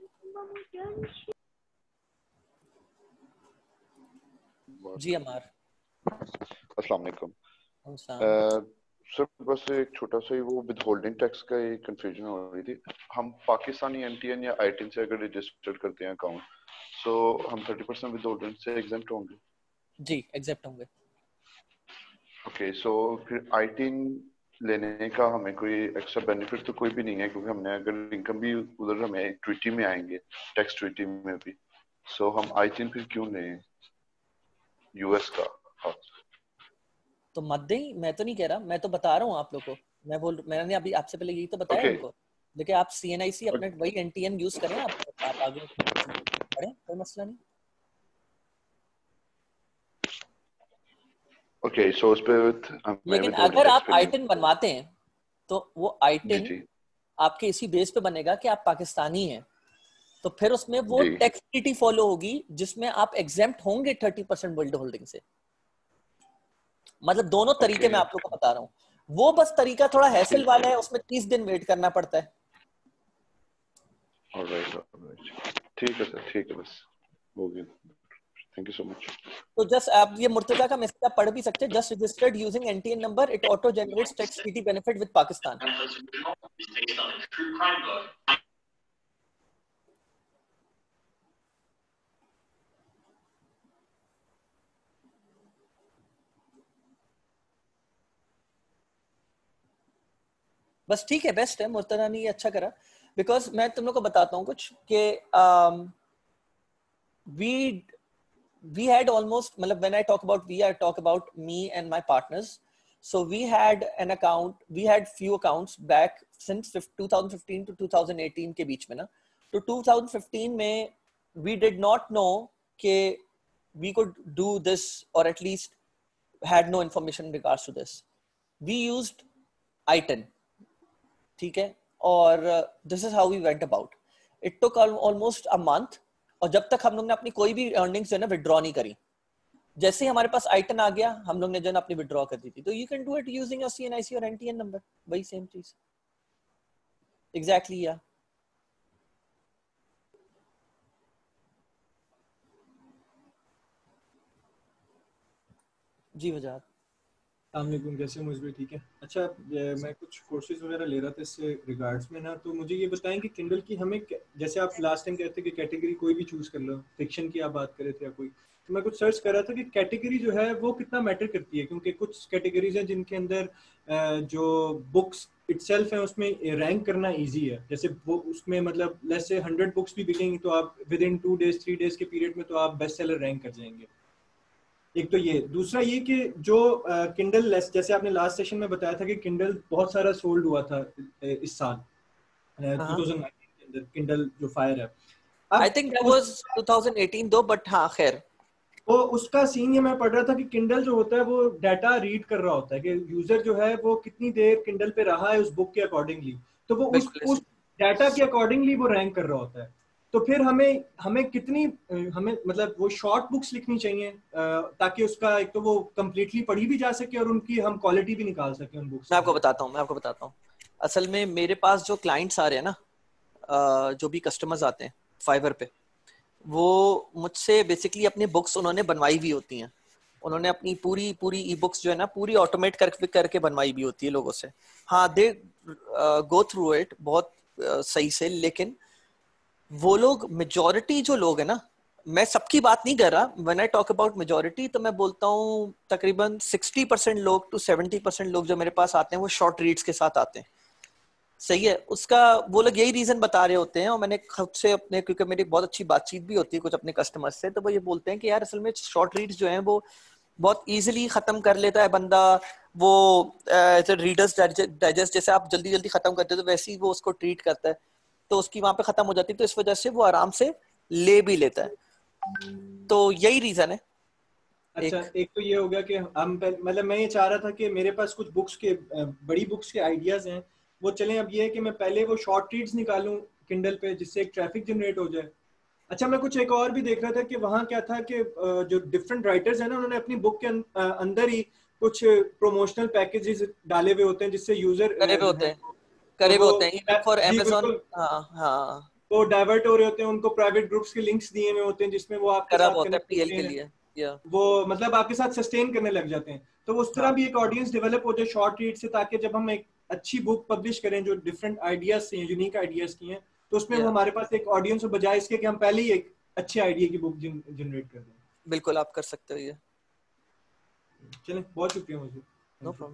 जी अमार। अस्सलाम वालेकुम। सलाम। सर बस एक छोटा सा ही वो विद होल्डिंग टैक्स का एक कंफ्यूजन हो रही थी। हम पाकिस्तानी एमटीएन या आईटीएन से अगर रजिस्टर्ड करते हैं अकाउंट, सो हम 30% विद होल्डिंग से एग्जेम्प्ट होंगे? जी एग्जेप्ट होंगे। ओके, सो फिर आईटीएन लेने का हमें कोई एक्स्ट्रा बेनिफिट तो कोई भी नहीं है, क्योंकि हमने अगर इनकम भी उधर हमें ट्रीटी में आएंगे, टैक्स ट्रीटी में भी, सो हम आईटीएन फिर क्यों लें यूएस का? हाँ। तो मत दें, मैं तो नहीं कह रहा, मैं तो बता रहा हूँ आप लोग को। मैंने अभी आपसे पहले यही तो बताया ओके, उनको। देखिए आप सीएनआईसी अपने वही एनटीएन यूज करें, आप आगे बढ़ें, कोई मसला नहीं। ओके, सो उस पे हमें लेकिन विद होल्डिंग अगर टैक्स आप पे नहीं? आईटिन बनवाते हैं तो वो जी आईटिन जी आपके इसी बेस पे बनेगा कि आप पाकिस्तानी हैं, तो फिर उसमें वो जी। टैक्स ट्रीटी फॉलो होगी जिसमें आप एग्जेम्प्ट होंगे 30% वर्ल्ड होल्डिंग से। मतलब दोनों तरीके ओके, मैं आप लोग को बता रहा हूँ। वो बस तरीका थोड़ा हैसल ठीक वाला है। है, उसमें 30 दिन वेट करना पड़ता है। ऑलराइट ऑलराइट, ठीक है सर, ठीक है, बस हो गया। Thank you so much. तो जस्ट आप ये मुर्तजा का मैसेज आप पढ़ भी सकते हैं, just registered using NTN number, it auto generates tax treaty benefit with Pakistan. बस ठीक है, बेस्ट है, मुर्तजा ने ये अच्छा करा। बिकॉज मैं तुम लोग को बताता हूँ कुछ कि we we had almost, when I talk about we, I talk about me and my partners. So we had an account, we had few accounts back since 2015 to 2018 के बीच में ना। तो 2015 में we did not know कि we could do this, or at least had no information in regards to this. We used ITIN, ठीक है, और this is how we went about. It took almost a month, और जब तक हम लोग ने अपनी कोई भी अर्निंग्स जो है ना विड्रॉ नहीं करी, जैसे ही हमारे पास आइटन आ गया हम लोग ने जो है ना अपनी विड्रॉ कर दी थी। तो you can do it using your CNIC और एनटीएन नंबर, वही सेम चीज एग्जैक्टली। या जी वजाहत। अस्सलामुअलैकुम, कैसे मुझे ठीक है। अच्छा, मैं कुछ कोर्सेज वगैरह ले रहा था इससे रिगार्ड्स में ना, तो मुझे ये बताएं कि किंडल की हमें जैसे आप लास्ट टाइम कहते थे कि कैटेगरी कोई भी चूज कर लो, फिक्शन की आप बात कर रहे थे या कोई, तो मैं कुछ सर्च कर रहा था कि कैटेगरी जो है वो कितना मैटर करती है, क्योंकि कुछ कैटेगरीज हैं जिनके अंदर जो बुक्स इटसेल्फ है उसमें रैंक करना इजी है। जैसे वो उसमें मतलब लेट्स से 100 बुक्स भी बिकेंगी तो आप विद इन 2 डेज 3 डेज के पीरियड में तो आप बेस्ट सेलर रैंक कर जाएंगे। एक तो ये, दूसरा ये कि जो किंडल जैसे आपने लास्ट सेशन में बताया था कि किंडल बहुत सारा सोल्ड हुआ था इस साल 2019 के अंदर, किंडल जो फायर है। आई थिंक दैट वाज 2018 दो, बट हाँ खैर वो उसका सीन ये मैं पढ़ रहा था कि किंडल जो होता है वो डाटा रीड कर रहा होता है कि यूजर जो है वो कितनी देर किंडल पे रहा है उस बुक के अकॉर्डिंगली, तो वो उस डाटा के अकॉर्डिंगली वो रैंक कर रहा होता है। तो फिर हमें कितनी हमें मतलब वो शॉर्ट बुक्स लिखनी चाहिए ताकि उसका एक तो वो कंप्लीटली पढ़ी भी जा सके और उनकी हम क्वालिटी भी निकाल सके उन बुक्स। मैं आपको बताता हूँ असल में मेरे पास जो क्लाइंट्स आ रहे हैं ना, जो भी कस्टमर्स आते हैं फाइवर पे, वो मुझसे बेसिकली अपनी बुक्स उन्होंने बनवाई भी होती हैं। उन्होंने अपनी पूरी ई बुक्स जो है ना पूरी ऑटोमेट करके बनवाई भी होती है लोगों से। हाँ, दे गो थ्रू इट बहुत सही से, लेकिन वो लोग मेजॉरिटी जो लोग है ना, मैं सबकी बात नहीं कर रहा, when I talk about majority तो मैं बोलता हूँ तकरीबन 60% लोग टू 70% लोग जो मेरे पास आते हैं वो शॉर्ट रीड्स के साथ आते हैं। सही है, उसका वो लोग यही रीजन बता रहे होते हैं, और मैंने खुद से अपने, क्योंकि मेरी बहुत अच्छी बातचीत भी होती है कुछ अपने कस्टमर से, तो वो ये बोलते हैं कि यार असल में शॉर्ट रीड्स जो हैं वो बहुत इजीली खत्म कर लेता है बंदा। वो रीडर्स डाइजेस्ट जैसे आप जल्दी जल्दी खत्म करते हो तो वैसे ही वो उसको ट्रीट करता है, तो उसकी वहां पे खत्म हो जाती है, तो इस वजह से वो आराम से ले भी लेता है। तो यही रीजन है। अच्छा, एक तो ये हो गया कि हम मतलब मैं ये चाह रहा था कि मेरे पास कुछ बुक्स के बड़ी बुक्स के आइडियाज हैं वो चलें। अब ये है कि मैं पहले वो शॉर्ट रीड्स निकालूं किंडल पे जिससे एक ट्रैफिक जनरेट हो जाए। अच्छा, मैं कुछ एक और भी देख रहा था कि वहाँ क्या था कि जो डिफरेंट राइटर्स हैं ना, उन्होंने अपनी बुक के अंदर ही कुछ प्रमोशनल पैकेजेस डाले हुए होते हैं जिससे यूजर करे हुए होते हैं इवन फॉर Amazon। हाँ, वो डाइवर्ट हो रहे होते हैं, उनको प्राइवेट ग्रुप्स के लिंक्स दिए हुए होते हैं जिसमें वो आपके साथ होता है कनेक्ट पीएल होते के हैं, लिए वो मतलब आपके साथ सस्टेन करने लग जाते हैं। तो उस तरह भी एक ऑडियंस डेवलप हो जाए शॉर्ट रीड से, ताकि जब हम एक अच्छी बुक पब्लिश करें जो डिफरेंट आइडियाज से यूनिक आइडियाज की हैं, तो उसमें वो हमारे पास एक ऑडियंस हो, बजाय इसके कि हम पहले ही एक अच्छे आइडिया की बुक जनरेट कर दें। बिल्कुल आप कर सकते हो ये। चलें, बहुत शुक्रिया मुझे। No problem.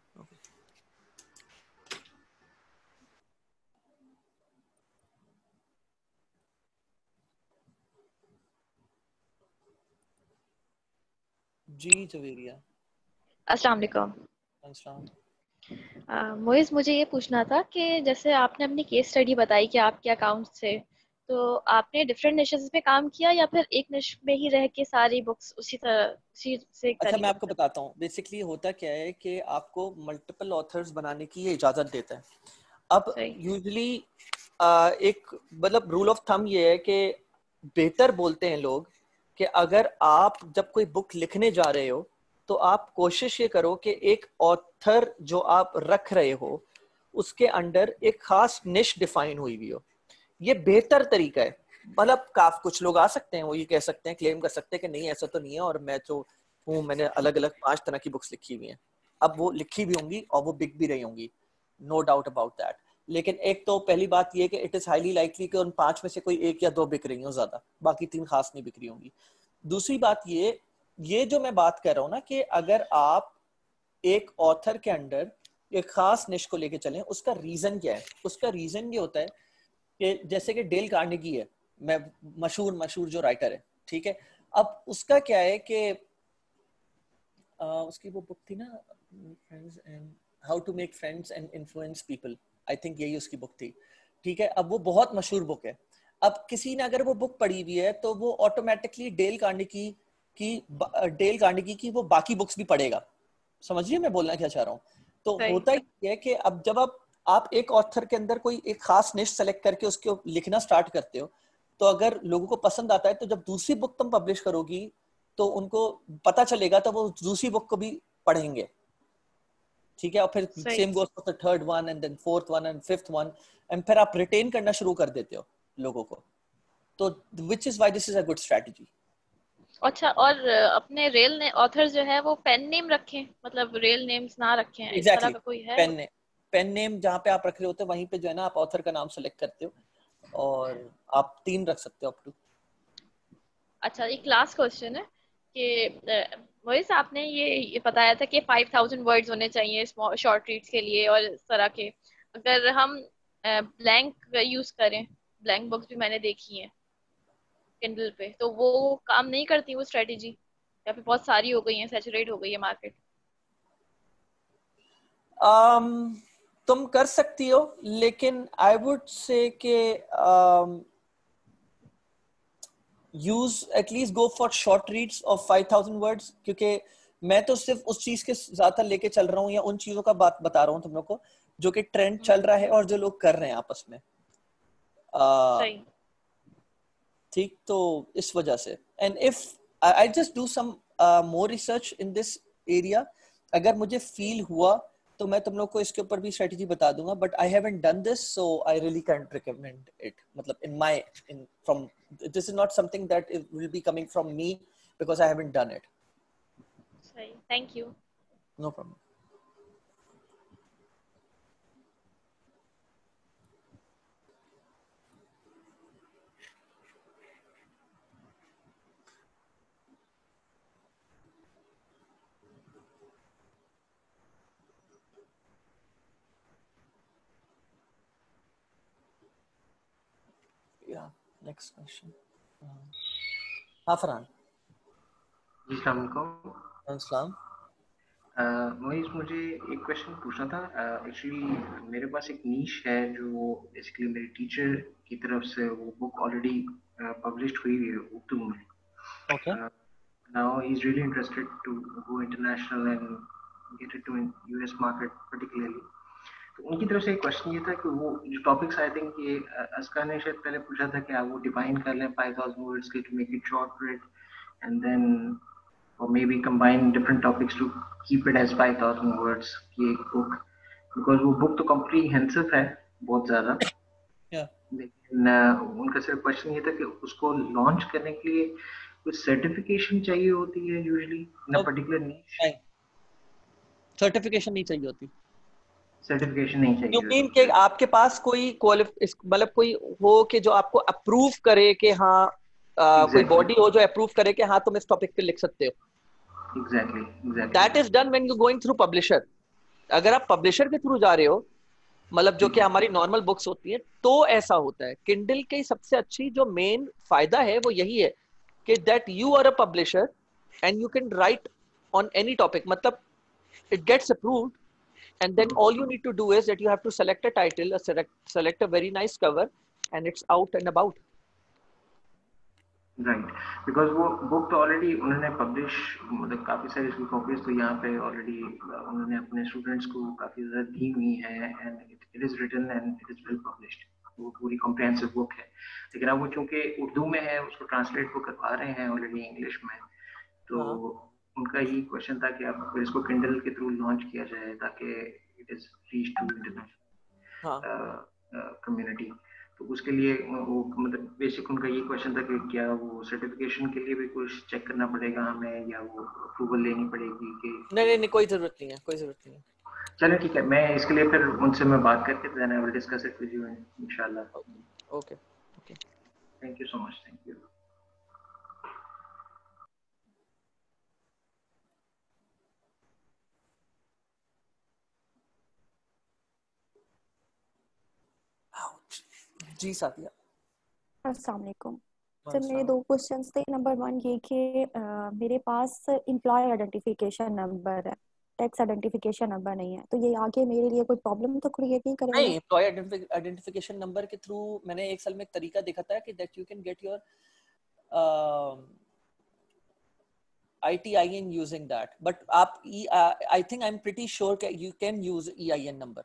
जी जवेरिया, अस्सलाम वालेकुम। अस्सलाम। मोइज, मुझे ये पूछना था कि जैसे आपने अपनी केस स्टडी बताई कि आपके अकाउंट से, तो आपने डिफरेंट निशेस पे काम किया या फिर एक निश में ही रह के सारी बुक्स उसी से अच्छा, करी? मैं आपको बताता हूँ बेसिकली होता क्या है कि आपको मल्टीपल ऑथर्स बनाने की ये इजाजत देता है। अब यूजुअली एक मतलब रूल ऑफ थंब ये है कि बेहतर बोलते हैं लोग कि अगर आप जब कोई बुक लिखने जा रहे हो तो आप कोशिश ये करो कि एक ऑथर जो आप रख रहे हो उसके अंडर एक खास निश डिफाइन हुई हो। ये बेहतर तरीका है। मतलब कुछ लोग आ सकते हैं वो ये कह सकते हैं, क्लेम कर सकते हैं कि नहीं ऐसा तो नहीं है और मैं तो हूँ, मैंने अलग अलग 5 तरह की बुक्स लिखी हुई हैं। अब वो लिखी भी होंगी और वो बिक भी रही होंगी, नो डाउट अबाउट दैट। लेकिन एक तो पहली बात ये कि इट इज हाईली लाइकली कि उन 5 में से कोई 1 या 2 बिक रही हो ज्यादा, बाकी 3 खास नहीं बिक रही होंगी। दूसरी बात ये जो मैं बात कर रहा हूँ ना कि अगर आप एक ऑथर के अंडर एक खास निश को लेके चलें, उसका रीजन क्या है? उसका रीजन ये होता है कि जैसे कि डेल कार्नेगी है, मैं मशहूर जो राइटर है, ठीक है। अब उसका क्या है कि उसकी वो बुक थी ना, how to make friends and influence people, I think यही उसकी बुक थी, ठीक है। अब वो बहुत मशहूर बुक है। अब किसी ने अगर वो बुक पढ़ी हुई है तो वो ऑटोमेटिकली डेल कार्नेगी की वो बाकी बुक्स भी पढ़ेगा। समझिए मैं बोलना क्या चाह रहा हूँ? तो होता ही है कि अब जब आप एक ऑथर के अंदर कोई एक खास निश सेलेक्ट करके उसके लिखना स्टार्ट करते हो, तो अगर लोगों को पसंद आता है तो जब दूसरी बुक तुम पब्लिश करोगी तो उनको पता चलेगा, तो वो दूसरी बुक को भी पढ़ेंगे, ठीक है। और फिर same goes for the third one and then fourth one and fifth one, and फिर आप रिटेन करना शुरू कर देते हो लोगों को। तो which is why this is a good strategy. अच्छा, और अपने रियल ऑथर जो है वो पेन नेम रखें, मतलब रियल नेम्स ना रखें, इस तरह एग्जैक्टली का कोई है? पेन नेम जहाँ पे आप रख रहे होते हो वहीं पे जो है ना आप ऑथर का नाम सेलेक्ट करते हो, और आप 3 रख सकते हो अप टू। अच्छा, एक लास्ट क्वेश्चन है कि वैसे आपने ये बताया था कि 5000 वर्ड्स होने चाहिए शॉर्ट रीड्स के लिए और इस तरह के। अगर हम ब्लैंक यूज करें, ब्लैंक बुक्स भी मैंने देखी हैं किंडल पे, तो वो काम नहीं करती वो स्ट्रेटेजी, या फिर बहुत सारी हो गई हैं, सैचुरेट हो गई है मार्केट? तुम कर सकती हो, लेकिन आई वुड से कि use at least go for short reads of 5000 words, क्योंकि मैं तो सिर्फ उस चीज के ज्यादा लेके चल रहा हूँ, या उन चीजों का बात बता रहा हूँ तुम लोग को जो कि ट्रेंड चल रहा है और जो लोग कर रहे हैं आपस में। सही। ठीक, तो इस वजह से and if I just do some more research in this area, अगर मुझे फील हुआ तो मैं तुम लोग को इसके ऊपर भी स्ट्रेटजी बता दूंगा, but I haven't done this, so I really can't recommend it. मतलब in from this is not something that will be coming from me because I haven't done it. सही, thank you. No problem. Yeah, next question. हाँ फरहान। जी अस्सलाम वालेकुम। अस्सलाम। मोइज, मुझे एक question पूछना था। एक्चुअली मेरे पास एक नीश है जो बेसिकली मेरे टीचर की तरफ से वो बुक ऑलरेडी पब्लिश्ड हुई है उर्दू में। Okay. Now he is really interested to go international and get it to US market particularly. तो उनकी तरफ से एक क्वेश्चन ये था कि वो जो टॉपिक्स आई थिंक ये अस्का ने शायद पहले पूछा था कि आप वो डिफाइन कर लें 5000 वर्ड्स के to make it short read, and then or maybe combine different topics to keep it as 5000 words की एक book, because वो book तो comprehensive है बहुत ज़्यादा। Yeah. लेकिन उनका सिर्फ क्वेश्चन ये था कि उसको लॉन्च करने के लिए कुछ सर्टिफिकेशन चाहिए होती है यूजुअली इन अ पर्टिकुलर नीश? नहीं, सर्टिफिकेशन नहीं चाहिए होती। सर्टिफिकेशन नहीं चाहिए You mean कि आपके पास कोई मतलब कोई हो कि जो आपको अप्रूव करे कि हाँ कोई बॉडी हो जो अप्रूव करे कि हाँ तुम इस टॉपिक पे लिख सकते हो। Exactly. That is done when you going through publisher. अगर आप पब्लिशर के थ्रू जा रहे हो, मतलब जो कि हमारी नॉर्मल बुक्स होती हैं, तो ऐसा होता है। किंडल की सबसे अच्छी जो मेन फायदा है वो यही है कि that you are a publisher and you can write on any topic, मतलब it gets approved, and then all you need to do is that you have to select a title, select a very nice cover, and it's out and about. Right, because वो book तो already उन्होंने publish, मतलब काफ़ी सारी उसकी copies तो यहाँ पे ऑलरेडी उन्होंने अपने स्टूडेंट्स को काफ़ी ज़्यादा दी हुई है, and it is written and it is well published. वो पूरी कॉम्प्रिहेंसिव बुक है, लेकिन अब वो चूंकि उर्दू में है उसको ट्रांसलेट वो करवा रहे हैं ऑलरेडी इंग्लिश में, तो उनका यही क्वेश्चन था कि अब इसको किंडल के थ्रू लॉन्च किया जाए ताकि it is reach to international community. तो उसके लिए वो मतलब बेसिक उनका ये क्वेश्चन था कि क्या वो सर्टिफिकेशन के लिए भी कुछ चेक करना पड़ेगा हमें, या वो अप्रूवल लेनी पड़ेगी कि नहीं, कोई जरूरत नहीं है, कोई जरूरत नहीं है। चलो ठीक है, मैं इसके लिए फिर उनसे मैं बात करके then I will discuss it with you इंशाल्लाह। Okay, thank you so much. Thank you. जी साथिया। अस्सलाम वालेकुम सर, मेरे 2 क्वेश्चंस थे। नंबर 1 ये कि मेरे पास एम्प्लॉय आइडेंटिफिकेशन नंबर है, टैक्स आइडेंटिफिकेशन नंबर नहीं है, तो ये आगे मेरे लिए कोई प्रॉब्लम तो क्रिएट नहीं करेगा? नहीं, एम्प्लॉय आइडेंटिफिकेशन नंबर के थ्रू मैंने एक साल में एक तरीका देखा था कि that you can get your ITIN using that, but आप I think I'm pretty sure that you can use EIN number.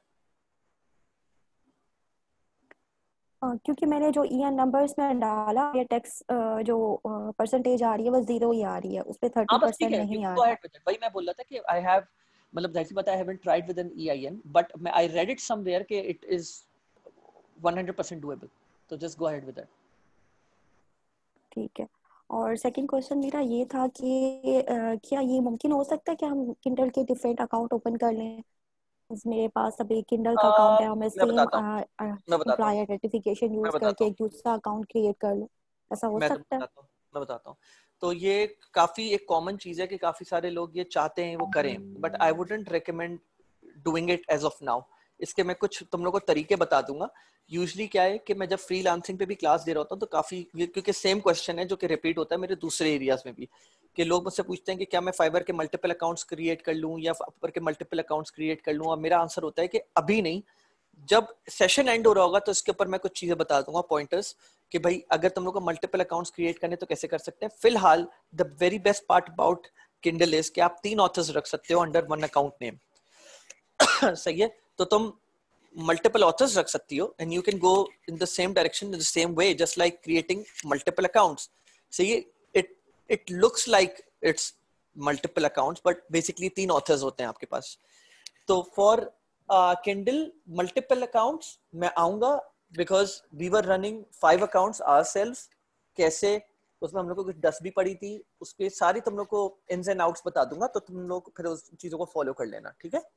क्योंकि मैंने जो EIN नंबर्स में डाला ये टैक्स जो परसेंटेज आ रही है वो 0 ही आ रही है, उस पे 30% नहीं आ रहा। भाई मैं बोल रहा था कि I have, मतलब जैसे पता I haven't tried with an EIN, but I read it somewhere कि it is 100% doable, so just go ahead with that. ठीक है। और सेकंड क्वेश्चन मेरा ये था कि क्या ये मुमकिन हो सकता है कि हम किंडल के डिफरेंट अकाउंट ओपन कर लें? मेरे पास अभी किंडल का अकाउंट है और मैं मैं सेम बताता हूँ मैं बताता हूँ एम्प्लॉय आइडेंटिफिकेशन मैं यूज बताता करके हूँ एक दूसरा अकाउंट क्रिएट कर लूं, ऐसा हो मैं सकता है? मैं बताता हूँ। तो ये काफी एक कॉमन चीज है कि काफी सारे लोग ये चाहते हैं वो करें, but I wouldn't recommend doing it as of now. इसके मैं कुछ तुम लोग को तरीके बता दूंगा। यूजुअली क्या है कि मैं जब फ्रीलांसिंग पे भी क्लास दे रहा होता हूँ तो काफी, क्योंकि सेम क्वेश्चन है जो कि रिपीट होता है मेरे दूसरे एरियाज में भी, कि लोग मुझसे पूछते हैं कि क्या मैं फाइबर के मल्टीपल अकाउंट्स क्रिएट कर लूं या अपवर के मल्टीपल अकाउंट्स क्रिएट कर लूं, और मेरा आंसर होता है कि अभी नहीं, जब सेशन एंड हो रहा होगा तो इसके ऊपर मैं कुछ चीजें बता दूंगा, पॉइंटर्स, कि भाई अगर तुम लोग को मल्टीपल अकाउंट्स क्रिएट करने तो कैसे कर सकते हैं। फिलहाल the very best part about Kindle is कि आप 3 ऑथर्स रख सकते हो अंडर वन अकाउंट नेम। सही है, तो तुम मल्टीपल ऑथर्स रख सकती हो and you can go in the same direction in the same way just like creating multiple accounts. सही है, it looks like it's multiple accounts but basically 3 authors होते हैं आपके पास। तो फॉर Kindle multiple accounts मैं आऊंगा because we were running 5 accounts ourselves। कैसे उसमें हम लोग को कुछ 10 भी पड़ी थी, उसके सारी तुम लोग को ins and outs बता दूंगा, तो तुम लोग फिर उस चीजों को फॉलो कर लेना, ठीक है?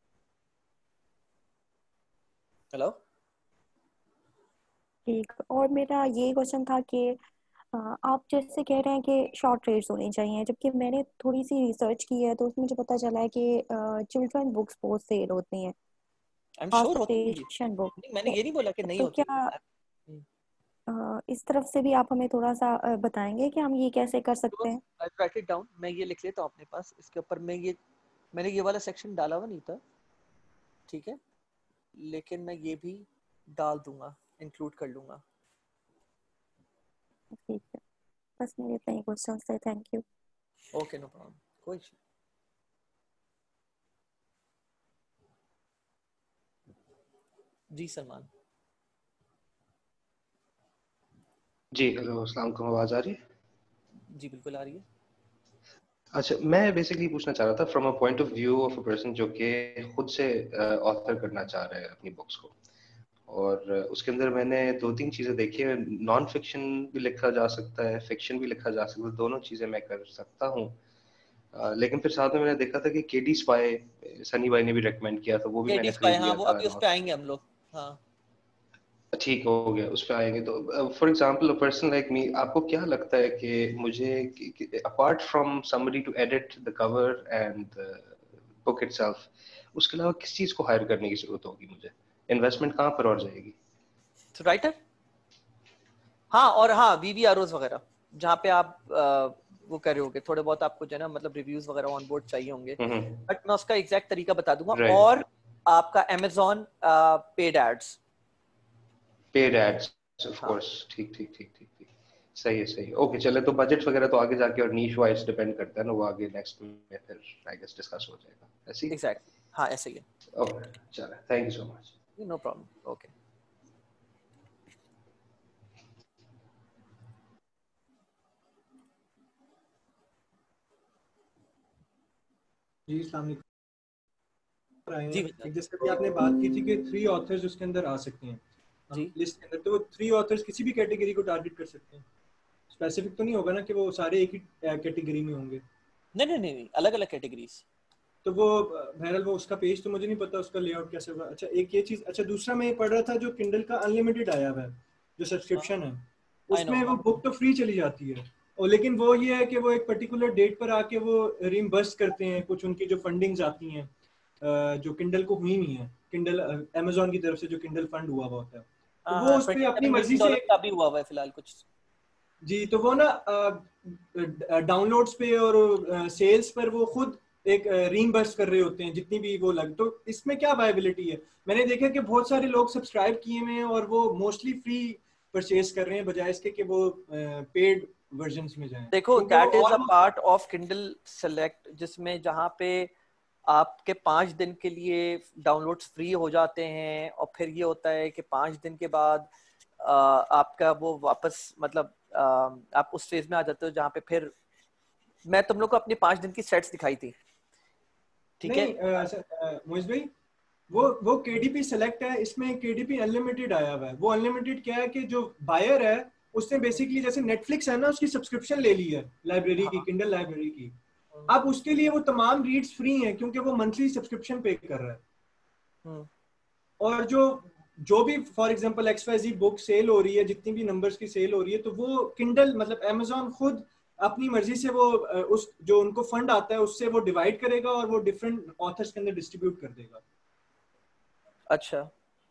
हेलो, ठीक। और मेरा ये क्वेश्चन था कि आप जैसे कह रहे हैं कि शॉर्ट रेट्स होनी चाहिए, जबकि मैंने थोड़ी सी रिसर्च की है तो उसमें मुझे पता चला है कि चिल्ड्रन बुक्स बहुत सेल होती हैं, आई एम खास श्योर होती है। Session book. मैंने ये नहीं बोला कि नहीं तो होती। क्या इस तरफ से भी आप हमें थोड़ा सा बताएंगे कि हम ये कैसे कर सकते हैं? आई राइट इट डाउन, मैं ये लिख लेता हूँ अपने पास, इसके ऊपर मैंने ये वाला सेक्शन डाला हुआ नहीं था, ठीक है, लेकिन मैं ये भी डाल दूंगा, इंक्लूड कर लूंगा। ठीक है, बस मेरे इतने ही क्वेश्चन थे, thank you. Okay, no problem, कोई इशू। जी सलमान। जी हेलो, अस्सलाम वालेकुम, आवाज आ रही है? जी बिल्कुल आ रही है। अच्छा, मैं बेसिकली पूछना चाह रहा था from a point of view of a person जो कि खुद से ऑथर करना चाह रहा है अपनी बुक्स को, और उसके अंदर मैंने 2-3 चीजें देखी है। नॉन फिक्शन भी लिखा जा सकता है, फिक्शन भी लिखा जा सकता है, दोनों चीजें मैं कर सकता हूँ। लेकिन फिर साथ में मैंने देखा था कि केडी स्पाई सनी भाई ने भी रेकमेंड किया था, वो भी मैंने स्पाई, खरीद हाँ लिया वो था। अभी उस पे आएंगे हम लोग। हाँ ठीक हो गया, उस पे आएंगे। तो for example a person like me, आपको क्या लगता है कि मुझे apart from somebody to edit the cover and book itself, उसके अलावा किस चीज को हायर करने की जरूरत होगी मुझे? इन्वेस्टमेंट कहाँ पर और जाएगी? तो राइटर, हाँ, और हाँ VVROs वगैरह जहाँ पे आप वो कर रहे होगे, थोड़े बहुत आपको जो है ना मतलब रिव्यूज वगैरह ऑन बोर्ड चाहिए होंगे, बट मैं उसका एग्जैक्ट तरीका बता दूंगा। और आपका Amazon paid ads, paid ads of course. ठीक ठीक ठीक ठीक ठीक, सही है सही है। ओके चले, तो बजट वगैरह तो आगे जाके और नीश वाइज डिपेंड करता है ना, वो आगे नेक्स्ट में फिर आई गेस डिस्कस हो जाएगा, ऐसे ही। एग्जैक्टली, हाँ ऐसे ही है। ओके चलो, thank you so much. No problem, okay. जी अस्सलाम वालेकुम। जी एक जैसे कि आपने बात की थी कि 3 ऑथर्स उसके अंदर आ सकते हैं हम लिस्ट के अंदर, तो वो 3 ऑथर्स किसी भी कैटेगरी को टारगेट कर सकते हैं? स्पेसिफिक तो नहीं होगा ना कि वो सारे एक ही कैटेगरी में होंगे? नहीं, अलग अलग कैटेगरीज। तो वो बहरहाल वो उसका पेज तो मुझे नहीं पता उसका लेआउट कैसे होगा। अच्छा एक ये चीज, अच्छा दूसरा मैं ये पढ़ रहा था जो किंडल का अनलिमिटेड आया हुआ है जो सब्सक्रिप्शन है, उसमें वो बुक तो फ्री चली जाती है, और लेकिन वो ये है कि वो एक पर्टिकुलर डेट पर आके वो रिइंबर्स करते हैं कुछ उनकी जो फंडिंग्स आती हैं जो किंडल को हुई नहीं है, किंडल अमेज़न की तरफ से जो किंडल फंड हुआ होता है, तो वो उस पे अपनी मर्जी से का भी हुआ है फिलहाल कुछ। जी, तो वो ना डाउनलोड्स पे और सेल्स पर वो खुद एक रीइंबर्स कर रहे होते हैं जितनी भी वो लग, तो इसमें क्या वायबिलिटी है? मैंने देखा कि बहुत सारे लोग सब्सक्राइब किए हुए हैं और वो मोस्टली फ्री परचेज कर रहे हैं बजाय इसके कि वो पेड वर्जन्स में जाएं। देखो that is a part of Kindle select, जिसमें जहाँ पे आपके 5 दिन के लिए डाउनलोड्स फ्री हो जाते हैं, और फिर ये होता है कि 5 दिन के बाद आपका वो वापस मतलब आप उस फेज में आ जाते हो जहाँ पे फिर मैं तुम लोग को अपनी 5 दिन की सेट्स दिखाई थी, ठीक है? मोइज भाई वो केडीपी सेलेक्ट है, इसमें केडीपी अनलिमिटेड आया हुआ है। वो अनलिमिटेड क्या है कि जो बायर है उसने बेसिकली जैसे नेटफ्लिक्स है ना, उसकी सब्सक्रिप्शन ले ली है लाइब्रेरी की, किंडल लाइब्रेरी की। अब उसके लिए वो तमाम रीड्स फ्री हैं क्योंकि वो मंथली सब्सक्रिप्शन पे कर रहा है। और जो भी for example XYZ book sale हो रही है, जितनी भी नंबर्स की सेल हो रही है, तो वो किंडल मतलब अमेज़न खुद अपनी मर्जी से वो उस जो उनको फंड आता है उससे वो डिवाइड करेगा और वो डिफरेंट ऑथर्स के अंदर डिस्ट्रीब्यूट कर देगा। अच्छा,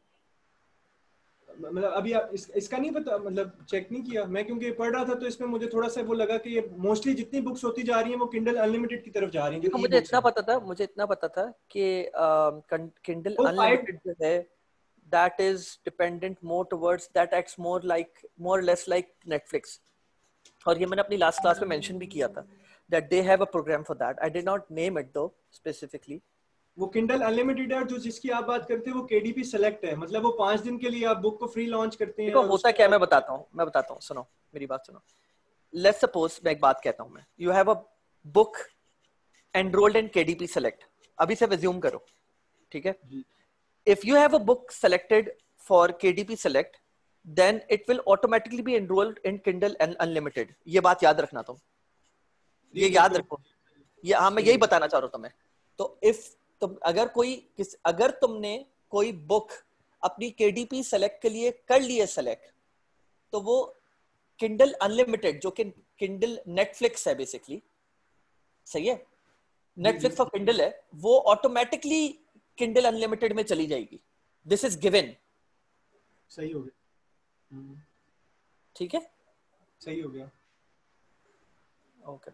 मतलब अभी आप इसका नहीं पता, मतलब चेक नहीं किया मैं, क्योंकि पढ़ रहा था तो इसमें मुझे थोड़ा सा वो लगा कि ये मोस्टली जितनी बुक्स होती जा रही हैं वो किंडल अनलिमिटेड की तरफ जा रही हैं। देखो मुझे इतना पता था कि किंडल अनलिमिटेड जो है that is dependent more towards that acts more or less like Netflix, और ये मैंने अपनी लास्ट क्लास में मेंशन भी किया था that they have a program for that. I did not name it though specifically. वो किंडल अनलिमिटेड है, जो जिसकी आप बात करते हैं वो KDP सेलेक्ट है, मतलब वो 5 दिन के लिए आप बुक को फ्री लॉन्च करते हैं। देखो होता क्या, मैं बताता हूँ, सुनो मेरी बात सुनो। Let's suppose मैं एक बात कहता हूँ, मैं you have a book enrolled in KDP select, अभी से assume करो, ठीक है? If you have a book selected for KDP select, then it will automatically be enrolled in Kindle Unlimited. ये बात याद रखना तुम, ये याद रखो, ये हाँ मैं यही बताना चाह रहा हूँ तुम्हें। तो अगर तुमने कोई बुक अपनी KDP select के लिए कर ली है select, तो वो Kindle Unlimited जो कि Kindle Netflix है बेसिकली, सही है, Netflix और Kindle है, वो ऑटोमेटिकली Kindle Unlimited में चली जाएगी। This is given. सही हो गया, ठीक है, सही हो गया, ओके।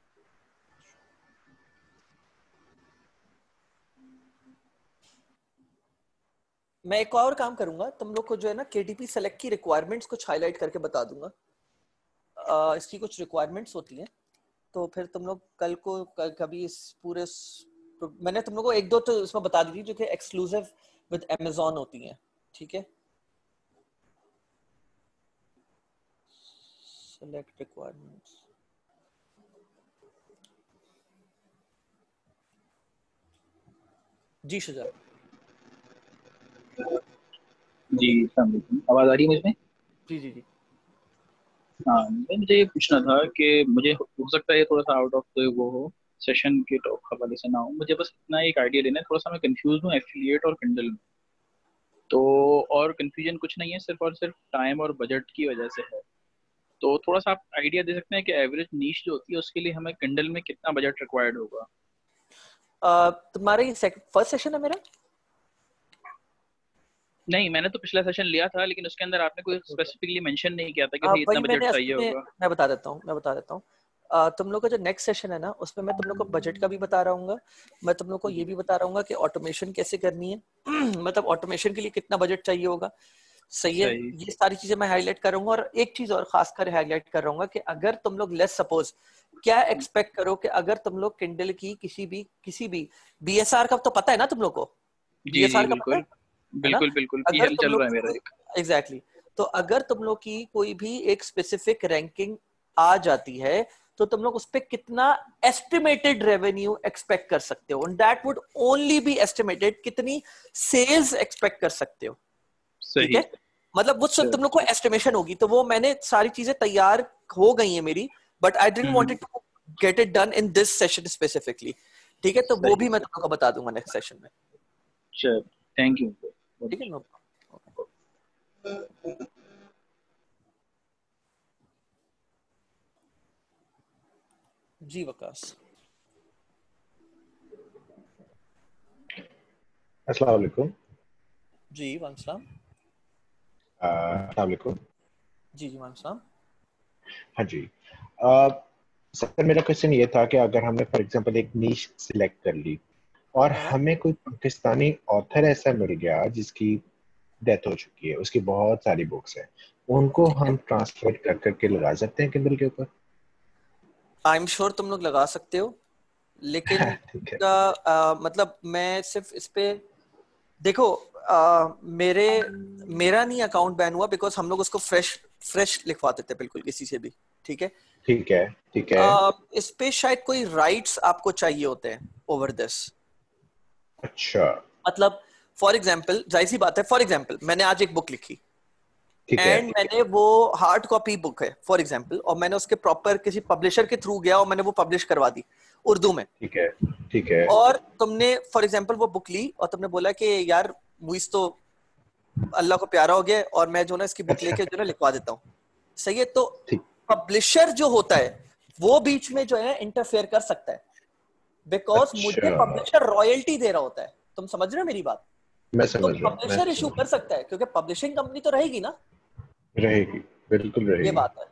मैं एक और काम करूंगा, तुम लोग को जो है ना KDP सेलेक्ट की रिक्वायरमेंट्स कुछ हाईलाइट करके बता दूंगा। इसकी कुछ रिक्वायरमेंट्स होती हैं, तो फिर तुम लोग कल को कभी इस पूरे मैंने तुम लोग को एक दो तो इसमें बता दी थी जो कि एक्सक्लूसिव विद Amazon होती हैं, ठीक है? सेलेक्ट रिक्वायरमेंट्स, जी शुजा। जी अस्सलाम वालेकुम, आवाज आ रही है मुझमें? जी जी जी। हाँ, मुझे ये पूछना था कि मुझे हो सकता है ये थोड़ा सा आउट ऑफ द वो हो, सेशन के हवाले से ना हो, मुझे बस इतना एक आइडिया देना है, थोड़ा सा मैं कंफ्यूज हूँ एफिलिएट और किंडल में, तो और कंफ्यूजन कुछ नहीं है, सिर्फ और सिर्फ टाइम और बजट की वजह से है। तो थोड़ा सा आप आइडिया दे सकते हैं कि एवरेज नीश जो होती है उसके लिए हमें किंडल में कितना बजट रिक्वायर्ड होगा? तुम्हारा ये फर्स्ट सेशन है मेरा? नहीं, मैंने तो पिछला सेशन लिया था, लेकिन उसके अंदर आपने कोई स्पेसिफिकली मेंशन नहीं किया था कि भाई इतना बजट चाहिए होगा। मैं बता देता हूँ। तुम लोग का जो नेक्स्ट सेशन है ना, उसमें मैं तुम लोग को बजट का भी बता रहा हूँ, मैं तुम लोग को ये भी बता रहा हूँ कि ऑटोमेशन कैसे करनी है मतलब ऑटोमेशन के लिए कितना बजट चाहिए होगा, सही है? ये सारी चीजें मैं हाईलाइट करूंगा। और एक चीज और खासकर हाईलाइट कर रहा हूँ कि अगर तुम लोग लेट्स सपोज क्या एक्सपेक्ट करो कि अगर तुम लोग किंडल की किसी भी BSR का तो पता है ना तुम लोग को? BSR का पता है? बिल्कुल ये चल रहा है मेरा एग्जैक्टली। तो अगर तुम लोग की कोई भी एक स्पेसिफिक रैंकिंग आ जाती है तो तुम लोग उस पे कितना एस्टिमेटेड रेवेन्यू एक्सपेक्ट कर सकते हो, and that would only be estimated, कितनी सेल्स एक्सपेक्ट कर सकते हो, ठीक है? मतलब वो सिर्फ तुम लोग को एस्टिमेशन होगी। तो वो मैंने सारी चीजें तैयार हो गई है मेरी, but I didn't want to get it done in this session specifically, ठीक है? तो वो भी मैं तुम लोग को बता दूंगा नेक्स्ट सेशन में। चल, थैंक यू। ठीक है, नो जी वकास। अस्सलाम वालेकुम। जी वालेकुम। अस्सलाम वालेकुम। जी वालेकुम। हाँ जी, सर मेरा क्वेश्चन ये था कि अगर हमने फॉर एग्जांपल एक नीश सिलेक्ट कर ली और हमें कोई पाकिस्तानी ऑथर ऐसा मिल गया जिसकी डेथ हो चुकी है, उसकी बहुत सारी बुक्स हैं, उनको हम ट्रांसलेट कर करके लगा सकते हैं किंडल के ऊपर? आई एम श्योर तुम लोग लगा सकते हो, लेकिन मतलब मैं सिर्फ इस पे देखो, मेरा नहीं अकाउंट बैन हुआ बिकॉज हम लोग उसको फ्रेश लिखवा देते बिल्कुल किसी से भी, ठीक है? ठीक है। इस पे शायद कोई राइट्स आपको चाहिए होते हैं ओवर दिस। अच्छा, मतलब फॉर एग्जाम्पल, जाहिर सी बात है, फॉर एग्जाम्पल मैंने आज एक बुक लिखी, एंड मैंने वो हार्ड कॉपी बुक है फॉर एग्जांपल, और मैंने उसके प्रॉपर किसी पब्लिशर के थ्रू गया और मैंने वो पब्लिश करवा दी उर्दू में, ठीक है, और तुमने फॉर एग्जांपल वो बुक ली और तुमने बोला कि यार मुझे तो अल्लाह को प्यारा हो गया और मैं जो ना इसकी बुक लेके जो ना लिखवा देता हूँ, सही है, तो पब्लिशर जो होता है वो बीच में जो है इंटरफेयर कर सकता है, बिकॉज मुझे पब्लिशर रॉयल्टी दे रहा होता है। तुम समझ रहे हो मेरी बात? मैं समझ रहा हूँ। पब्लिशर इशू कर सकता है क्योंकि पब्लिशिंग कंपनी तो रहेगी ना, रहेगी, बिल्कुल रहेगी, ये बात है।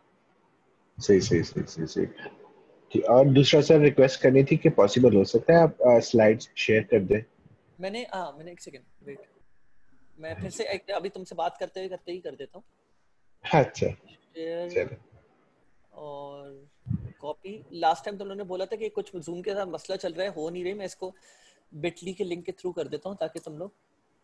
सही। और दूसरा सर रिक्वेस्ट करनी थी कि पॉसिबल हो सकता है आप स्लाइड्स शेयर कर दें। मैंने एक सेकंड वेट, मैं फिर से अभी तुमसे बात करते ही कर देता हूँ। अच्छा शेयर और कॉपी। लास्ट टाइम तो उन्होंने बोला था कि कुछ जूम के साथ मसला चल रहा है, हो नहीं रही, मैं इसको बिटली के लिंक के थ्रू कर देता हूँ ताकि तुम लोग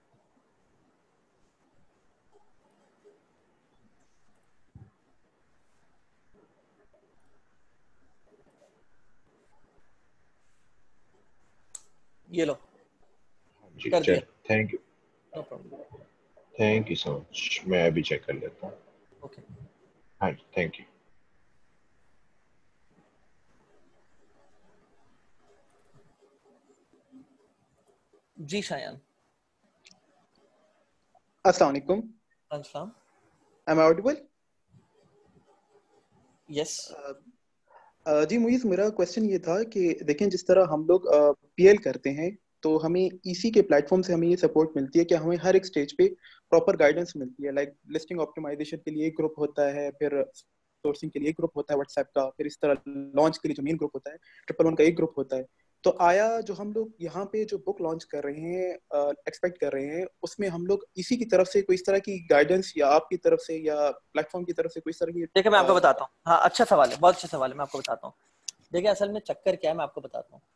ये लो कर दिया। Thank you, no problem, thank you so much. मैं अभी चेक कर लेता हूँ। ओके, हाँ थैंक यू। जी शायान। अस्सलाम वालेकुम। अस्सलाम। Am I audible? यस। जी मुइज़, मेरा क्वेश्चन ये था कि देखें जिस तरह हम लोग पीएल करते हैं तो हमें ईसी के प्लेटफॉर्म से हमें ये सपोर्ट मिलती है कि हमें हर एक स्टेज पे प्रॉपर गाइडेंस मिलती है। लाइक लिस्टिंग ऑप्टिमाइजेशन के लिए एक ग्रुप होता है, फिर सोर्सिंग के लिए एक ग्रुप होता है व्हाट्सएप का, फिर इस तरह लॉन्च के लिए जो मेन ग्रुप होता है 111 का एक ग्रुप होता है। तो आया जो हम लोग यहाँ पे जो बुक लॉन्च कर रहे हैं, एक्सपेक्ट कर रहे हैं, उसमें हम लोग इसी की तरफ से कोई इस तरह की गाइडेंस या आपकी तरफ से या प्लेटफॉर्म की तरफ से कोई इस तरह की? देखिए मैं आपको बताता हूँ। हाँ अच्छा सवाल है, बहुत अच्छा सवाल है, मैं आपको बताता हूँ। देखिए असल में चक्कर क्या है, मैं आपको बताता हूँ।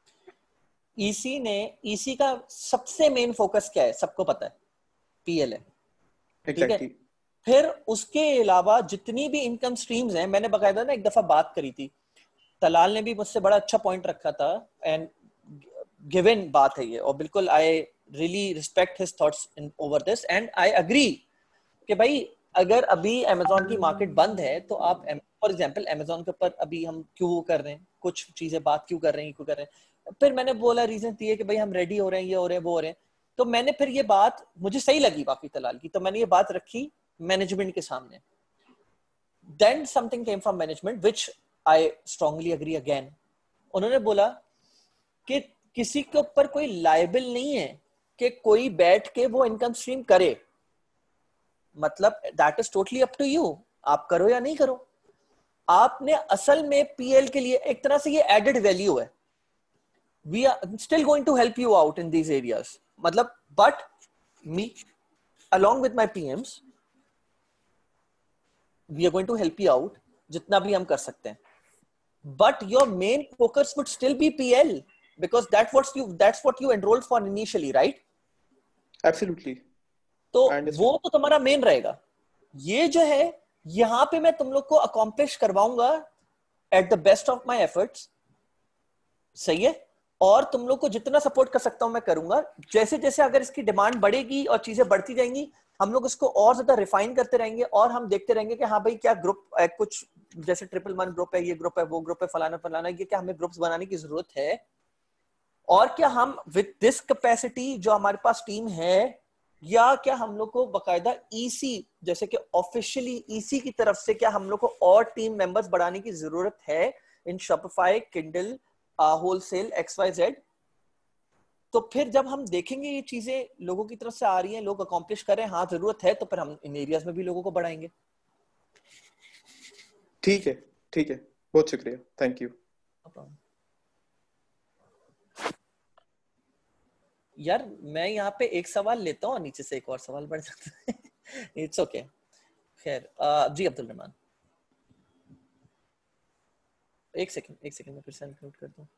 ईसी का सबसे मेन फोकस क्या है, सबको पता है, पीएल है, ठीक है। फिर उसके अलावा जितनी भी इनकम स्ट्रीम्स हैं, मैंने बकायदा ना एक दफा बात करी थी, तलाल ने भी मुझसे बड़ा अच्छा पॉइंट रखा था, एंड गिवन बात है ये, और बिल्कुल I really respect his thoughts in over this, and I agree कि भाई अगर अभी अमेज़न की मार्केट बंद है तो आप फॉर एग्जांपल अमेज़न के ऊपर अभी हम क्यों कर रहे हैं, कुछ चीजें बात क्यों कर रहे हैं। फिर मैंने बोला रीजन ये कि भाई हम रेडी हो रहे हैं, ये हो रहे हैं, वो हो रहे हैं। तो मैंने फिर ये बात मुझे सही लगी वाकई तलाल की, तो मैंने ये बात रखी मैनेजमेंट के सामने। Then something came from management which I strongly agree again. उन्होंने बोला कि किसी के ऊपर कोई लायबल नहीं है कि कोई बैठ के वो इनकम स्ट्रीम करे, मतलब that is totally up to you, आप करो या नहीं करो। आपने असल में पीएल के लिए एक तरह से ये एडेड वैल्यू है, we are still going to help you out in these areas, मतलब but me along with my PMs we are going to help you out जितना भी हम कर सकते हैं, but your main focus would still be PL because that's what you enrolled for initially, right? Absolutely. तो वो तो तुम्हारा मेन रहेगा। ये जो है यहाँ पे मैं तुम लोग को अकॉम्प्लिश करवाऊंगा at the best of my efforts, सही है, और तुम लोग को जितना सपोर्ट कर सकता हूं मैं करूंगा। जैसे जैसे अगर इसकी डिमांड बढ़ेगी और चीजें बढ़ती जाएंगी, हम लोग इसको और ज्यादा रिफाइन करते रहेंगे और हम देखते रहेंगे कि हाँ भाई क्या ग्रुप कुछ जैसे 111 ग्रुप है, ये ग्रुप है, वो ग्रुप है, फलाना, ये क्या हमें ग्रुप्स बनाने की जरूरत है, और क्या हम विद दिस कैपेसिटी जो हमारे पास टीम है, या क्या हम लोग को बकायदा ईसी जैसे कि ऑफिशियली ईसी की तरफ से क्या हम लोग को और टीम मेंबर्स बढ़ाने की जरूरत है in Shopify, Kindle, wholesale, XYZ। तो फिर जब हम देखेंगे ये चीजें लोगों की तरफ से आ रही हैं, लोग अकॉम्प्लिश कर रहे हैं, हाँ जरूरत है, तो फिर हम इन एरियाज में भी लोगों को बढ़ाएंगे। ठीक है, बहुत शुक्रिया, थैंक यू। यार मैं यहाँ पे एक सवाल लेता हूँ, नीचे से एक और सवाल बढ़ जाता है। It's okay. खैर जी अब्दुल रहमान, एक सेकंड मैं फिर से अनम्यूट कर दूं।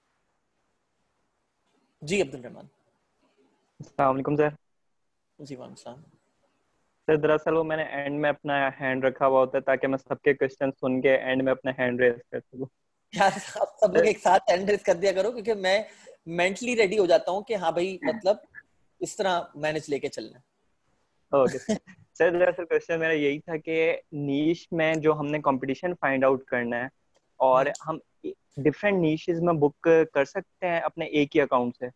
जी अब्दुल रहमान। अस्सलाम वालेकुम सर। जी वालेकुम सलाम। सर दरअसल वो मैंने एंड में अपना हैंड रखा हुआ होता है ताकि मैं सबके क्वेश्चन सुन के एंड में अपना हैंड रेज कर सकूं। यार आप सब लोग एक साथ हैंड रेज कर दिया करो, क्योंकि मैं मेंटली रेडी हो जाता हूँ कि हाँ भाई मतलब इस तरह मैनेज लेके चलना है। ओके सर दरअसल क्वेश्चन मेरा यही था कि नीश में जो हमने कंपटीशन फाइंड आउट करना है और हम डिफरेंट नीशेस में बुक कर सकते हैं अपने एक ही अकाउंट से।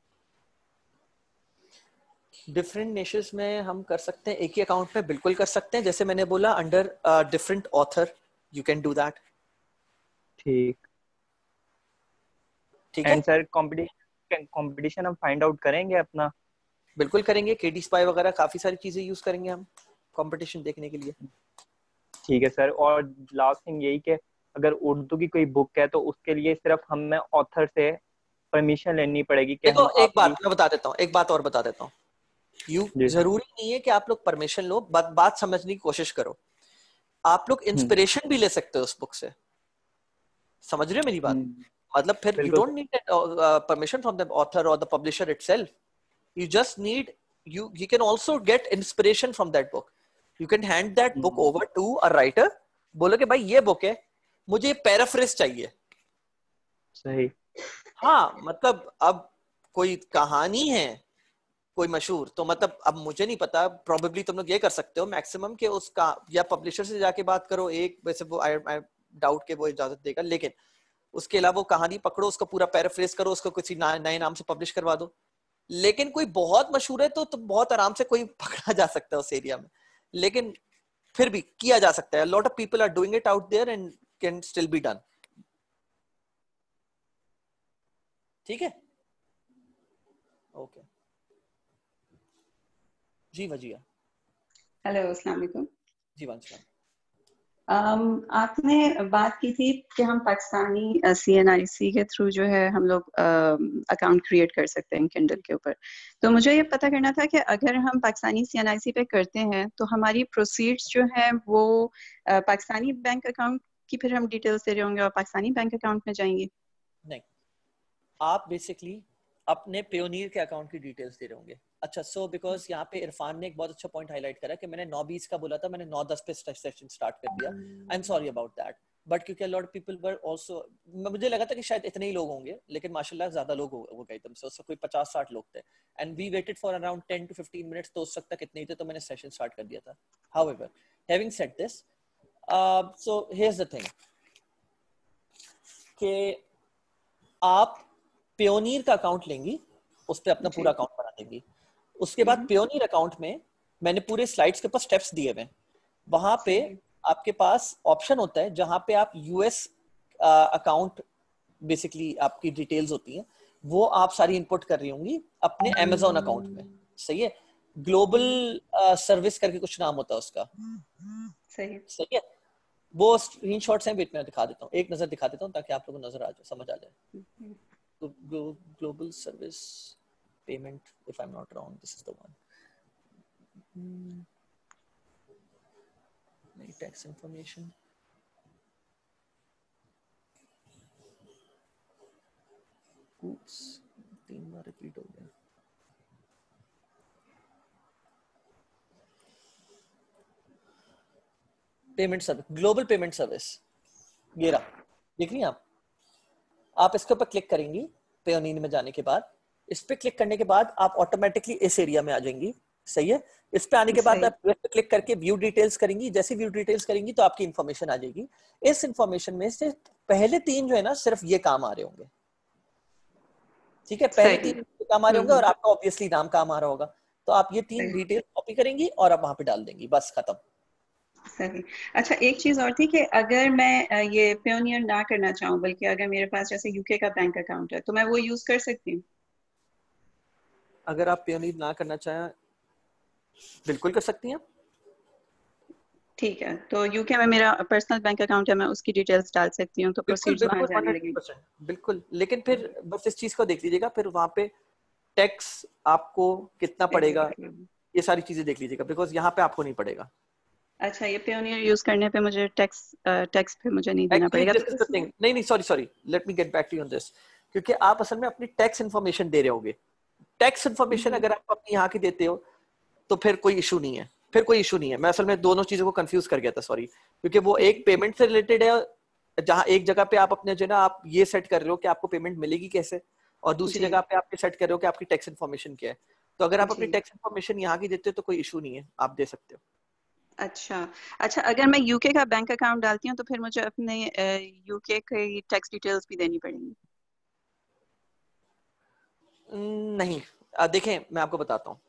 डिफरेंट निशेस में हम कर सकते हैं एक ही अकाउंट में, बिल्कुल कर सकते हैं। जैसे मैंने बोला under different author you can do that. ठीक ठीक है। एंड सर कंपटीशन हम फाइंड आउट करेंगे अपना? बिल्कुल करेंगे, केडी स्पाई वगैरह काफी सारी चीजें यूज करेंगे हम कंपटीशन देखने के लिए। ठीक है सर। और लास्ट थिंग यही कि अगर उर्दू की कोई बुक है तो उसके लिए सिर्फ हमें ऑथर से परमिशन लेनी पड़ेगी कि देखो हम एक बात मैं बता देता हूँ, एक बात और बता देता हूँ। जरूरी नहीं है कि आप लोग परमिशन लो, बात समझने की कोशिश करो। आप लोग इंस्पिरेशन भी ले सकते हो उस बुक से, समझ रहे हो मेरी बात? मतलब फिर you don't need permission from the author और the publisher itself, you just need you can also get inspiration from that book. You can hand that book over to a writer, बोलो कि भाई ये बुक है, मुझे paraphrase चाहिए। सही। हाँ मतलब अब कोई कहानी है कोई मशहूर, तो मतलब अब मुझे नहीं पता, प्रोबेबली तुम लोग ये कर सकते हो मैक्सिमम के उसका या पब्लिशर से जाके बात करो, एक वैसे वो आई डाउट के वो इजाजत देगा, लेकिन उसके अलावा वो कहानी पकड़ो, उसको पूरा पैराफ्रेज करो, उसको किसी नए नाम से पब्लिश करवा दो। लेकिन कोई बहुत मशहूर है तो बहुत आराम से कोई पकड़ा जा सकता है उस एरिया में, लेकिन फिर भी किया जा सकता है। Lot of people are doing it out there and can still be done. ठीक है, ओके जी वजिया। हेलो अस्सलाम वालेकुम जी वालेकुम। आपने बात की थी कि हम पाकिस्तानी CNIC के थ्रू जो है हम लोग अकाउंट क्रिएट कर सकते हैं किंडल के ऊपर। तो मुझे ये पता करना था कि अगर हम पाकिस्तानी CNIC पे करते हैं तो हमारी प्रोसीड्स जो है वो पाकिस्तानी बैंक अकाउंट की फिर हम डिटेल्स दे रहे होंगे और पाकिस्तानी बैंक अकाउंट में जाएंगे? नहीं, आप बेसिकली अपने पियोनियर के अकाउंट की डिटेल्स दे रहे होंगे। अच्छा, सो बिकॉज यहाँ पे इरफान ने एक बहुत अच्छा पॉइंट हाईलाइट करा कि मैंने 9:20 का बोला था, मैंने 9:10 पे सेशन स्टार्ट कर दिया। I am sorry about that, but क्योंकि लॉट पीपल वर आल्सो, मुझे लगा था कि शायद इतने ही लोग होंगे, लेकिन माशाल्लाह ज्यादा लोग हो गए तुमसे, उससे कोई 50-60 लोग थे and we waited for around 10 to 15 minutes, तो उस वक्त तक इतने ही थे तो मैंने सेशन स्टार्ट कर दिया था। However, having said this, so here's the thing कि आप पियोनियर का अकाउंट लेंगी, उस पे अपना पूरा अकाउंट बना देंगी। उसके बाद पियोनियर अकाउंट में मैंने पूरे स्लाइड्स के ऊपर स्टेप्स दिए हुए, वहां पे आपके पास ऑप्शन होता है जहां पे आप यूएस अकाउंट बेसिकली आपकी डिटेल्स होती हैं, वो आप सारी इनपुट कर रही होंगी अपने अमेज़न अकाउंट में। सही है, ग्लोबल सर्विस करके कुछ नाम होता है उसका। सही है, वो स्क्रीनशॉट्स हैं, वेट मैं दिखा देता हूँ, एक नजर दिखा देता हूँ ताकि आप लोगों को नजर आ जाए, समझ आ जाए। Global service payment, if I'm not wrong, this is the one. Tax information. Oops, 3 बार रिपीट हो गया। Payment service, global payment service, ये रहा, देख रही हैं आप इसके ऊपर क्लिक करेंगी पेयोनियर में जाने के बाद। इस पे क्लिक करने के बाद आप ऑटोमेटिकली इस एरिया में आ जाएंगी। सही है, इस पे आने के बाद आप पे क्लिक करके व्यू डिटेल्स करेंगी। जैसे व्यू डिटेल्स करेंगी तो आपकी इंफॉर्मेशन आ जाएगी। इस इंफॉर्मेशन में से पहले 3 जो है ना, सिर्फ ये काम आ रहे होंगे। ठीक है, पहले 3 काम आ रहे होंगे और आपका ऑब्वियसली नाम काम आ रहा होगा, तो आप ये 3 डिटेल कॉपी करेंगी और आप वहां पे डाल देंगी, बस खत्म। सही। अच्छा, एक चीज और थी कि अगर मैं ये पियोनियर ना करना चाहूँ, बल्कि अगर मेरे पास जैसे यूके का बैंक अकाउंट है, तो मैं वो यूज कर सकती हूँ? अगर आप पियोनियर ना करना चाहें, बिल्कुल कर सकती हैं। ठीक है, तो यूके में मेरा पर्सनल बैंक अकाउंट है, मैं उसकी डिटेल्स डाल सकती हूँ, तो प्रोसीड्स वहां जाने लगेंगे? बिल्कुल, लेकिन फिर बस इस चीज को देख लीजिएगा, फिर वहां पे टैक्स आपको कितना पड़ेगा, ये सारी चीजें देख लीजिएगा, बिकॉज यहाँ पे आपको नहीं पड़ेगा। अच्छा, ये पियोनियर यूज करने पे मुझे टैक्स पे मुझे नहीं देना पड़ेगा? नहीं, sorry, let me get back to you on this, क्योंकि आप असल में अपनी टैक्स इन्फॉर्मेशन दे रहे होंगे। टैक्स इन्फॉर्मेशन अगर आप अपनी यहाँ की देते हो तो फिर कोई इशू नहीं है, मैं असल में दोनों चीजों को कंफ्यूज कर गया था, सॉरी, क्योंकि वो एक पेमेंट से रिलेटेड है, जहाँ एक जगह पे आप अपने जो ना आप ये सेट कर रहे हो कि आपको पेमेंट मिलेगी कैसे, और दूसरी जगह पे आप सेट कर रहे हो कि आपकी टैक्स इन्फॉर्मेशन क्या है। तो अगर आप अपनी जी। टैक्स इन्फॉर्मेशन यहाँ की देते हो तो कोई इशू नहीं है, आप दे सकते हो। अच्छा, अगर मैं यूके का बैंक अकाउंट डालती हूँ तो फिर मुझे अपने यूके की टैक्स डिटेल्स भी देनी पड़ेंगी? नहीं, देखें मैं आपको बताता हूँ,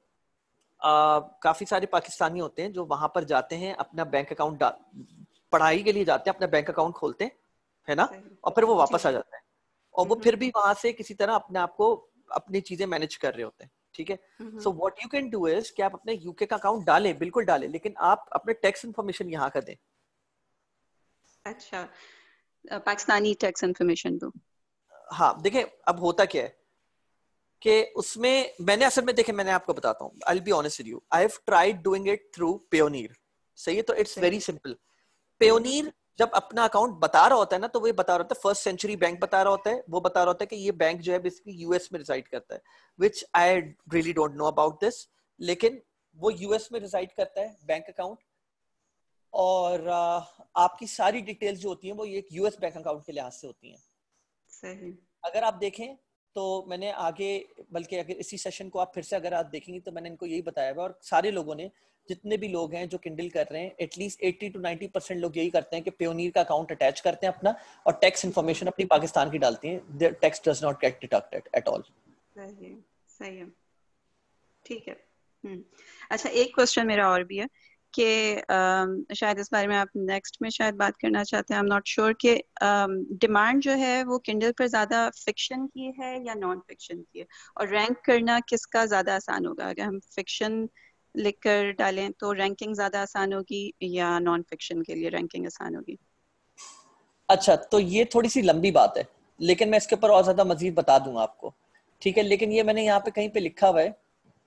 काफी सारे पाकिस्तानी होते हैं जो वहां पर जाते हैं, अपना बैंक अकाउंट पढ़ाई के लिए जाते हैं, अपना बैंक अकाउंट खोलते हैं, है ना, और फिर वो वापस आ जाते हैं, और वो फिर भी वहां से किसी तरह अपने आप को अपनी चीजें मैनेज कर रहे होते हैं, ठीक है। So what you can do is कि आप अपने यूके का अकाउंट डालें, बिल्कुल डालें, लेकिन आप अपने टैक्स इन्फॉर्मेशन यहाँ का दें। अच्छा, पाकिस्तानी टैक्स इन्फॉर्मेशन दो। हाँ, देखें अब होता क्या है कि उसमें मैंने असल में, देखें मैंने आपको बताता हूँ, I will be honest with you, I have tried doing it through Payoneer, सही है, तो इट्स वेरी सिंपल। पेयोनीर जब अपना अकाउंट बता रहा होता है ना, तो वो ये बता रहा होता है, फर्स्ट सेंचुरी बैंक बता रहा होता है, वो बता रहा होता है कि ये बैंक जो है बेसिकली यूएस में रिसाइड करता है, which I really don't know about this, लेकिन वो यूएस में रिसाइड करता है बैंक अकाउंट, और आपकी सारी डिटेल्स जो होती हैं वो ये यूएस बैंक अकाउंट के लिहाज से होती हैं। सही। अगर आप देखें तो मैंने आगे, बल्कि अगर इसी सेशन को आप फिर से अगर आप देखेंगे तो मैंने इनको यही बताया हुआ, और सारे लोगों ने, जितने भी लोग हैं जो किंडल कर रहे हैं, एटलीस्ट 80 to 90% लोग यही करते हैं कि पेयोनीर का अकाउंट अटैच करते हैं अपना, और टैक्स इन्फॉर्मेशन अपनी पाकिस्तान की डालती हैं, tax does not get deducted at all. सही है, ठीक है। अच्छा, एक क्वेश्चन मेरा और भी है कि शायद इस बारे में आप नेक्स्ट में शायद बात करना चाहते हैं, आई एम नॉट श्योर, कि डिमांड जो है वो किंडल पर ज़्यादा फिक्शन की है या नॉन फिक्शन की है, और रैंक करना किसका ज़्यादा आसान होगा? अगर हम फिक्शन लिखकर डालें तो रैंकिंग ज़्यादा आसान होगी या नॉन फिक्शन के लिए रैंकिंग आसान होगी? अच्छा, तो ये थोड़ी सी लंबी बात है, लेकिन मैं इसके ऊपर और ज़्यादा मजीद बता दूंगा आपको, ठीक है, लेकिन ये मैंने यहाँ पे कहीं पे लिखा हुआ है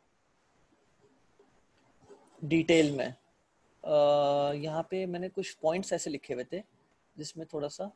डिटेल में, यहाँ पे मैंने कुछ पॉइंट्स ऐसे लिखे हुए थे जिसमें थोड़ा सा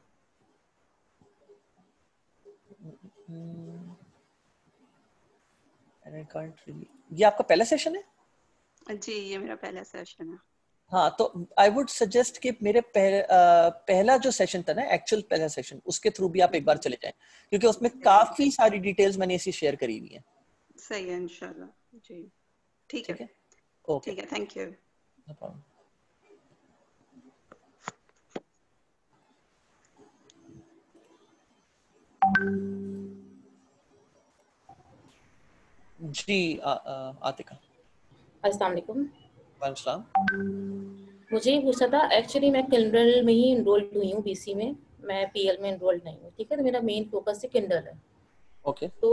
ये आपका पहला सेशन है? जी, ये मेरा पहला सेशन है। हाँ, तो आई वुड सजेस्ट कि मेरे पहला जो सेशन था ना, एक्चुअल पहला सेशन, उसके थ्रू भी आप एक बार चले जाएं, क्योंकि उसमें काफी सारी डिटेल्स मैंने इसी शेयर करी हुई हैं। सही है, इंशाल्लाह जी, ठीक है, ओके, ठीक है, थैंक यू। No problem. जी, आतिका। अस्सलाम वालेकुम। वालेकुम। मुझे ये पूछना था, एक्चुअली मैं किंडल में ही इनरोल्ड हुई हूँ, बीसी में, मैं पीएल में इनरोल्ड नहीं हूँ, ठीक है, तो मेरा मेन फोकस है किंडल है। ओके। तो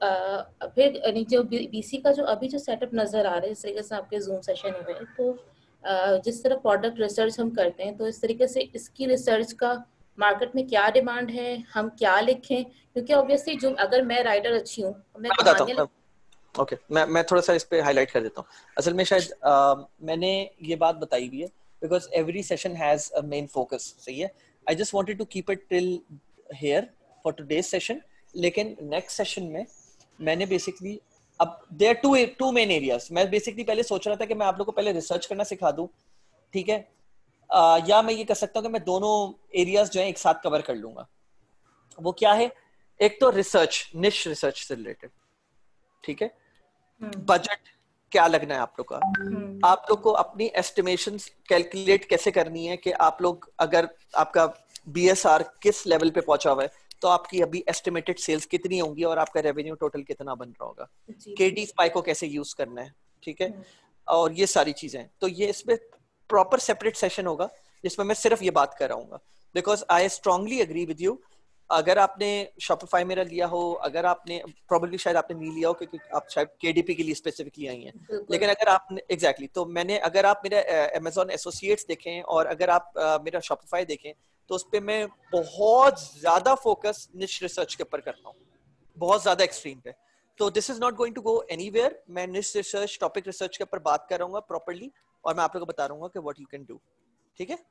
फिर जो बीसी का जो अभी जो सेटअप नजर आ रहा है, जिस तरीके से आपके जूम सेशन हुए, तो जिस तरह प्रोडक्ट रिसर्च हम करते हैं, तो इस तरीके से इसकी रिसर्च का मार्केट में क्या डिमांड है, हम क्या लिखें, क्योंकि ऑब्वियसली जो अगर मैं राइटर अच्छी हूँ, मैं कहानियां ओके, मैं थोड़ा सा इस पे हाईलाइट कर देता हूँ। असल में शायद मैंने ये बात बताई हुई है, because every session has a main focus, सही है। I just wanted to keep it till here for today's session, लेकिन नेक्स्ट सेशन में मैंने बेसिकली, अब देयर टू मेन एरियाज, मैं बेसिकली पहले सोच रहा था कि मैं आप लोगों को पहले रिसर्च करना सिखा दूं, ठीक है, या मैं ये कर सकता हूँ कि मैं दोनों एरियाज जो है एक साथ कवर कर लूंगा। वो क्या है? एक तो रिसर्च, निश रिसर्च से रिलेटेड, ठीक है, बजट क्या लगना है आप लोग का, आप लोग को अपनी एस्टिमेशंस कैलकुलेट कैसे करनी है, कि आप लोग अगर आपका बीएसआर किस लेवल पे पहुंचा हुआ है, तो आपकी अभी एस्टिमेटेड सेल्स कितनी होंगी और आपका रेवेन्यू टोटल कितना बन रहा होगा, केडी स्पाई को कैसे यूज करना है, ठीक है, और ये सारी चीजें। तो ये इसमें प्रॉपर सेपरेट सेशन होगा जिसमें मैं सिर्फ ये बात कर रहा हूँ, because I strongly agree with you. अगर आपने शॉपिफाई मेरा लिया हो, अगर आपने प्रोबेबली शायद आपने नहीं लिया हो क्योंकि आप शायद केडीपी के लिए स्पेसिफिकली आई हैं, लेकिन अगर आपने एग्जैक्टली तो मैंने, अगर आप मेरा अमेज़न एसोसिएट्स देखें और अगर आप मेरा शॉपिफाई देखें, तो उस पर मैं बहुत ज्यादा फोकस निश रिसर्च के ऊपर करता हूँ, बहुत ज्यादा एक्सट्रीम पे। तो this is not going to go anywhere. मैं निश रिसर्च, टॉपिक रिसर्च के ऊपर बात कर रहा हूँ प्रॉपर्ली, और मैं आप लोगों को बता रहा हूँ कि व्हाट यू कैन डू, ठीक है।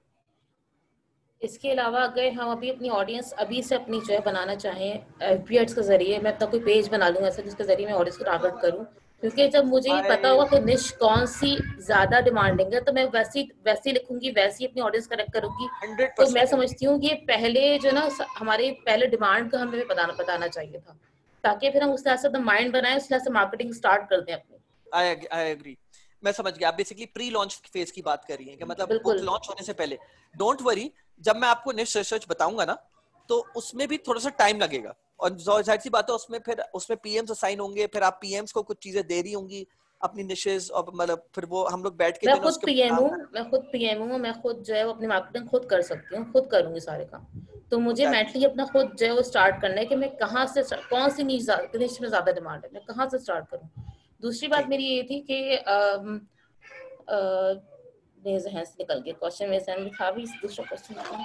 इसके अलावा अगर हम अभी अपनी ऑडियंस अभी से अपनी जो है बनाना चाहें एफबीएड्स के जरिए, मैं अपना कोई पेज बना लूंगा ऐसा जिसके जरिए मैं ऑडियंस को टारगेट करूं, क्योंकि जब मुझे ये पता होगा कि निश कौन सी ज्यादा डिमांडिंग है, तो मैं वैसी लिखूंगी, वैसी अपनी ऑडियंस कनेक्ट करूंगी। तो मैं समझती हूँ कि पहले जो ना हमारे पहले डिमांड का हमें बताना चाहिए था, ताकि फिर हम उस तरह से माइंड बनाए, उस तरह से मार्केटिंग स्टार्ट कर दें अपनी। आई एग्री, मैं समझ गया। आप बेसिकली प्री लॉन्च फेज की बात कर रही हैं कि मतलब बुक लॉन्च होने से पहले। डोंट वरी, जब मैं आपको निश रिसर्च बताऊंगा ना तो उसमें भी थोड़ा सा टाइम लगेगा, और जाहिर सी बात है उसमें फिर उसमें पीएम्स असाइन होंगे, फिर आप पीएम्स को कुछ चीजें दे रही होंगी अपनी निशेस, और मतलब फिर वो हम लोग बैठ के मैं खुद पीएम हूँ, मैं खुद जो है वो अपनी मार्केटिंग खुद कर सकती हूँ, खुद करूंगी सारे काम। तो मुझे मेंटली अपना खुद जो है वो स्टार्ट करना है कि मैं कहाँ से, कौन सी निश में ज्यादा डिमांड है, मैं कहाँ से स्टार्ट करूँ। दूसरी बात मेरी ये थी कि निकल गया क्वेश्चन मेरे सामने था भी, दूसरा क्वेश्चन था।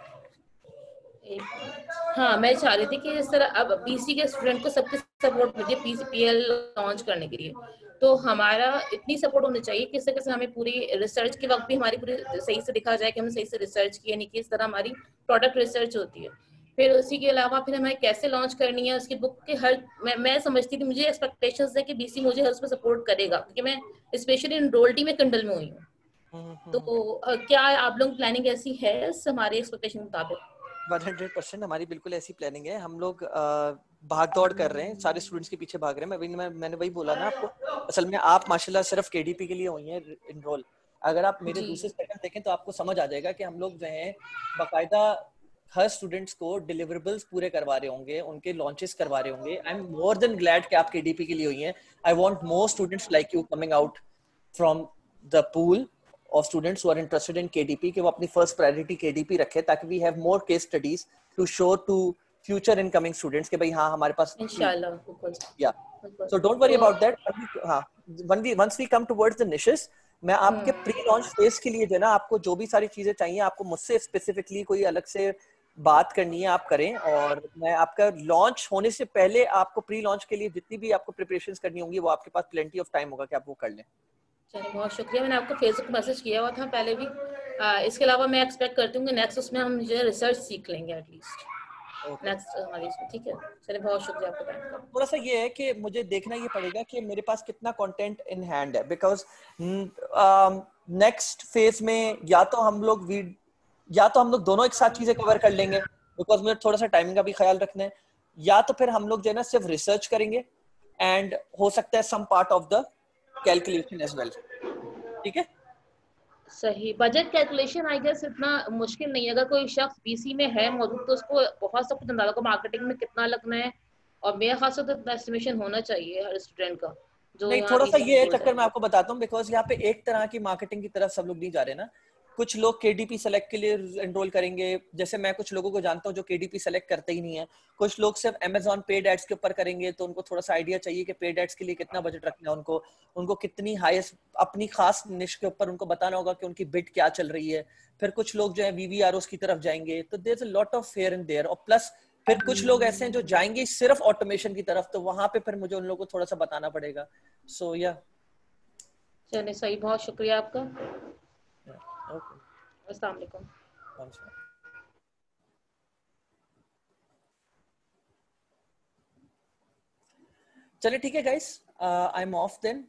हाँ, मैं चाह रही थी कि इस तरह अब बीसी के स्टूडेंट को सबकी सपोर्ट मिलती है पीसीपीएल लॉन्च करने के लिए, तो हमारा इतनी सपोर्ट होनी चाहिए कि इससे कैसे हमें पूरी रिसर्च के वक्त भी हमारी पूरी सही से दिखा जाए कि हमने सही से रिसर्च की, यानी कि इस तरह हमारी प्रोडक्ट रिसर्च होती है। फिर उसी के अलावा फिर हमें कैसे लॉन्च करनी है उसकी बुक के हर, मैं समझती थी, मुझे एक्सपेक्टेशंस है कि बीसी मुझे हर उसमें सपोर्ट करेगा, क्योंकि मैं स्पेशली इनरोल्ड ही में किंडल में हुई हूँ। तो क्या आप लोग प्लानिंग ऐसी है हमारे एक्सपेक्टेशन के मुताबिक? 100% हमारी बिल्कुल ऐसी प्लानिंग है। हम लोग भाग दौड़ कर रहे हैं, सारे स्टूडेंट्स के पीछे भाग रहे हैं। मैंने वही बोला ना आपको, असल में आप माशाल्लाह सिर्फ केडीपी के लिए हुई हैं इनरोल। अगर आप मेरे दूसरे सेकंड देखें तो आपको समझ आ जाएगा कि हम लोग जो हैं बाकायदा हर स्टूडेंट्स को डिलीवरेबल्स पूरे करवा रहे होंगे, उनके लॉन्चेस करवा रहे होंगे। I am more than glad कि आप केडीपी के लिए हुई हैं। I want more students like you coming out from the pool of students who are interested in KDP कि वो अपनी first priority KDP रखे, ताकि we have more case studies to show to future incoming students कि भाई हाँ हमारे पास इंशाल्लाह। yeah, so don't worry about that। हाँ, once we come towards the niches, मैं आपके प्री लॉन्च फेज के लिए जो है ना, आपको जो भी सारी चीजें चाहिए आपको मुझसे स्पेसिफिकली कोई अलग से बात करनी है आप करें, और मैं आपका लॉन्च होने से पहले आपको प्री लॉन्च के लिए जितनी भी आपको प्रिपरेशंस करनी होंगी वो आपके पास प्लेंटी ऑफ टाइम होगा कि आप वो कर लें। चलिए, बहुत शुक्रिया। मैंने आपको फेसबुक मैसेज किया हुआ था पहले भी। इसके अलावा मैं एक्सपेक्ट करती हूँ कि नेक्स्ट उसमें हम जो है रिसर्च सीख लेंगे एटलीस्ट नेक्स्ट हमारी इसमें। ठीक है, चलिए, बहुत शुक्रिया आपका टाइम का। थोड़ा सा ये है कि मुझे देखना ये पड़ेगा कि मेरे पास कितना कंटेंट इन हैंड है, बिकॉज नेक्स्ट फेज में या तो हम लोग दोनों एक साथ चीजें कवर कर लेंगे, बिकॉज मुझे थोड़ा सा टाइमिंग का भी ख्याल रखना है, या तो फिर हम लोग जो है ना सिर्फ रिसर्च करेंगे एंड हो सकता है some part of the calculation as well. ठीक है, सही। बजट कैलकुलेशन आई गेस इतना मुश्किल नहीं है। अगर कोई शख्स बीसी में है मौजूद तो उसको बहुत सब कुछ अंदाजा होगा मार्केटिंग में कितना लगना है, और मेरे खास से तो इतना एस्टिमेशन होना चाहिए हर स्टूडेंट का जो नहीं, थोड़ा सा ये चक्कर मैं आपको बताता हूँ, बिकॉज यहाँ पे एक तरह की मार्केटिंग की तरफ सब लोग नहीं जा रहे ना। कुछ लोग केडीपी सेलेक्ट के लिए एनरोल करेंगे, जैसे मैं कुछ लोगों को जानता हूँ जो केडीपी सेलेक्ट करते ही नहीं है। कुछ लोग सिर्फ अमेज़न पेड एड्स के ऊपर करेंगे, तो उनको थोड़ा सा आइडिया चाहिए कि पेड एड्स के लिए कितना बजट रखना है उनको कितनी हाईएस्ट अपनी खास निश के ऊपर उनको बताना होगा कि उनकी बिड क्या चल रही है। फिर कुछ लोग जो है वीवीआरओस की तरफ जाएंगे, तो there is a lot of fair in there. और प्लस फिर कुछ लोग ऐसे हैं जो जाएंगे सिर्फ ऑटोमेशन की तरफ, तो वहां पे फिर मुझे उन लोगों को थोड़ा सा बताना पड़ेगा। सो या चलिए, सही, बहुत शुक्रिया आपका। ओके, अस्सलाम वालेकुम। चलिए ठीक है guys, I am off then.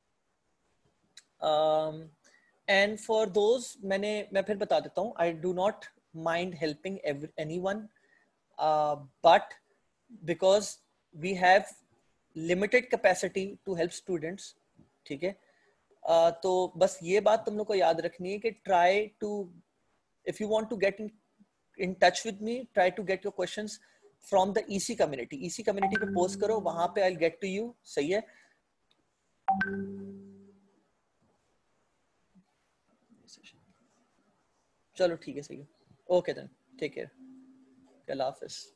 And for those मैं फिर बता देता हूँ, I do not mind helping anyone, but because we have limited capacity to help students. ठीक है, तो बस ये बात तुम लोग को याद रखनी है कि try to, if you want to get in touch with me, try to get your questions from the EC community. EC community पे पोस्ट करो, वहां पे I will get to you. सही है, चलो ठीक है, सही है, ओके देन, टेक केयर, अल्लाह हाफिज।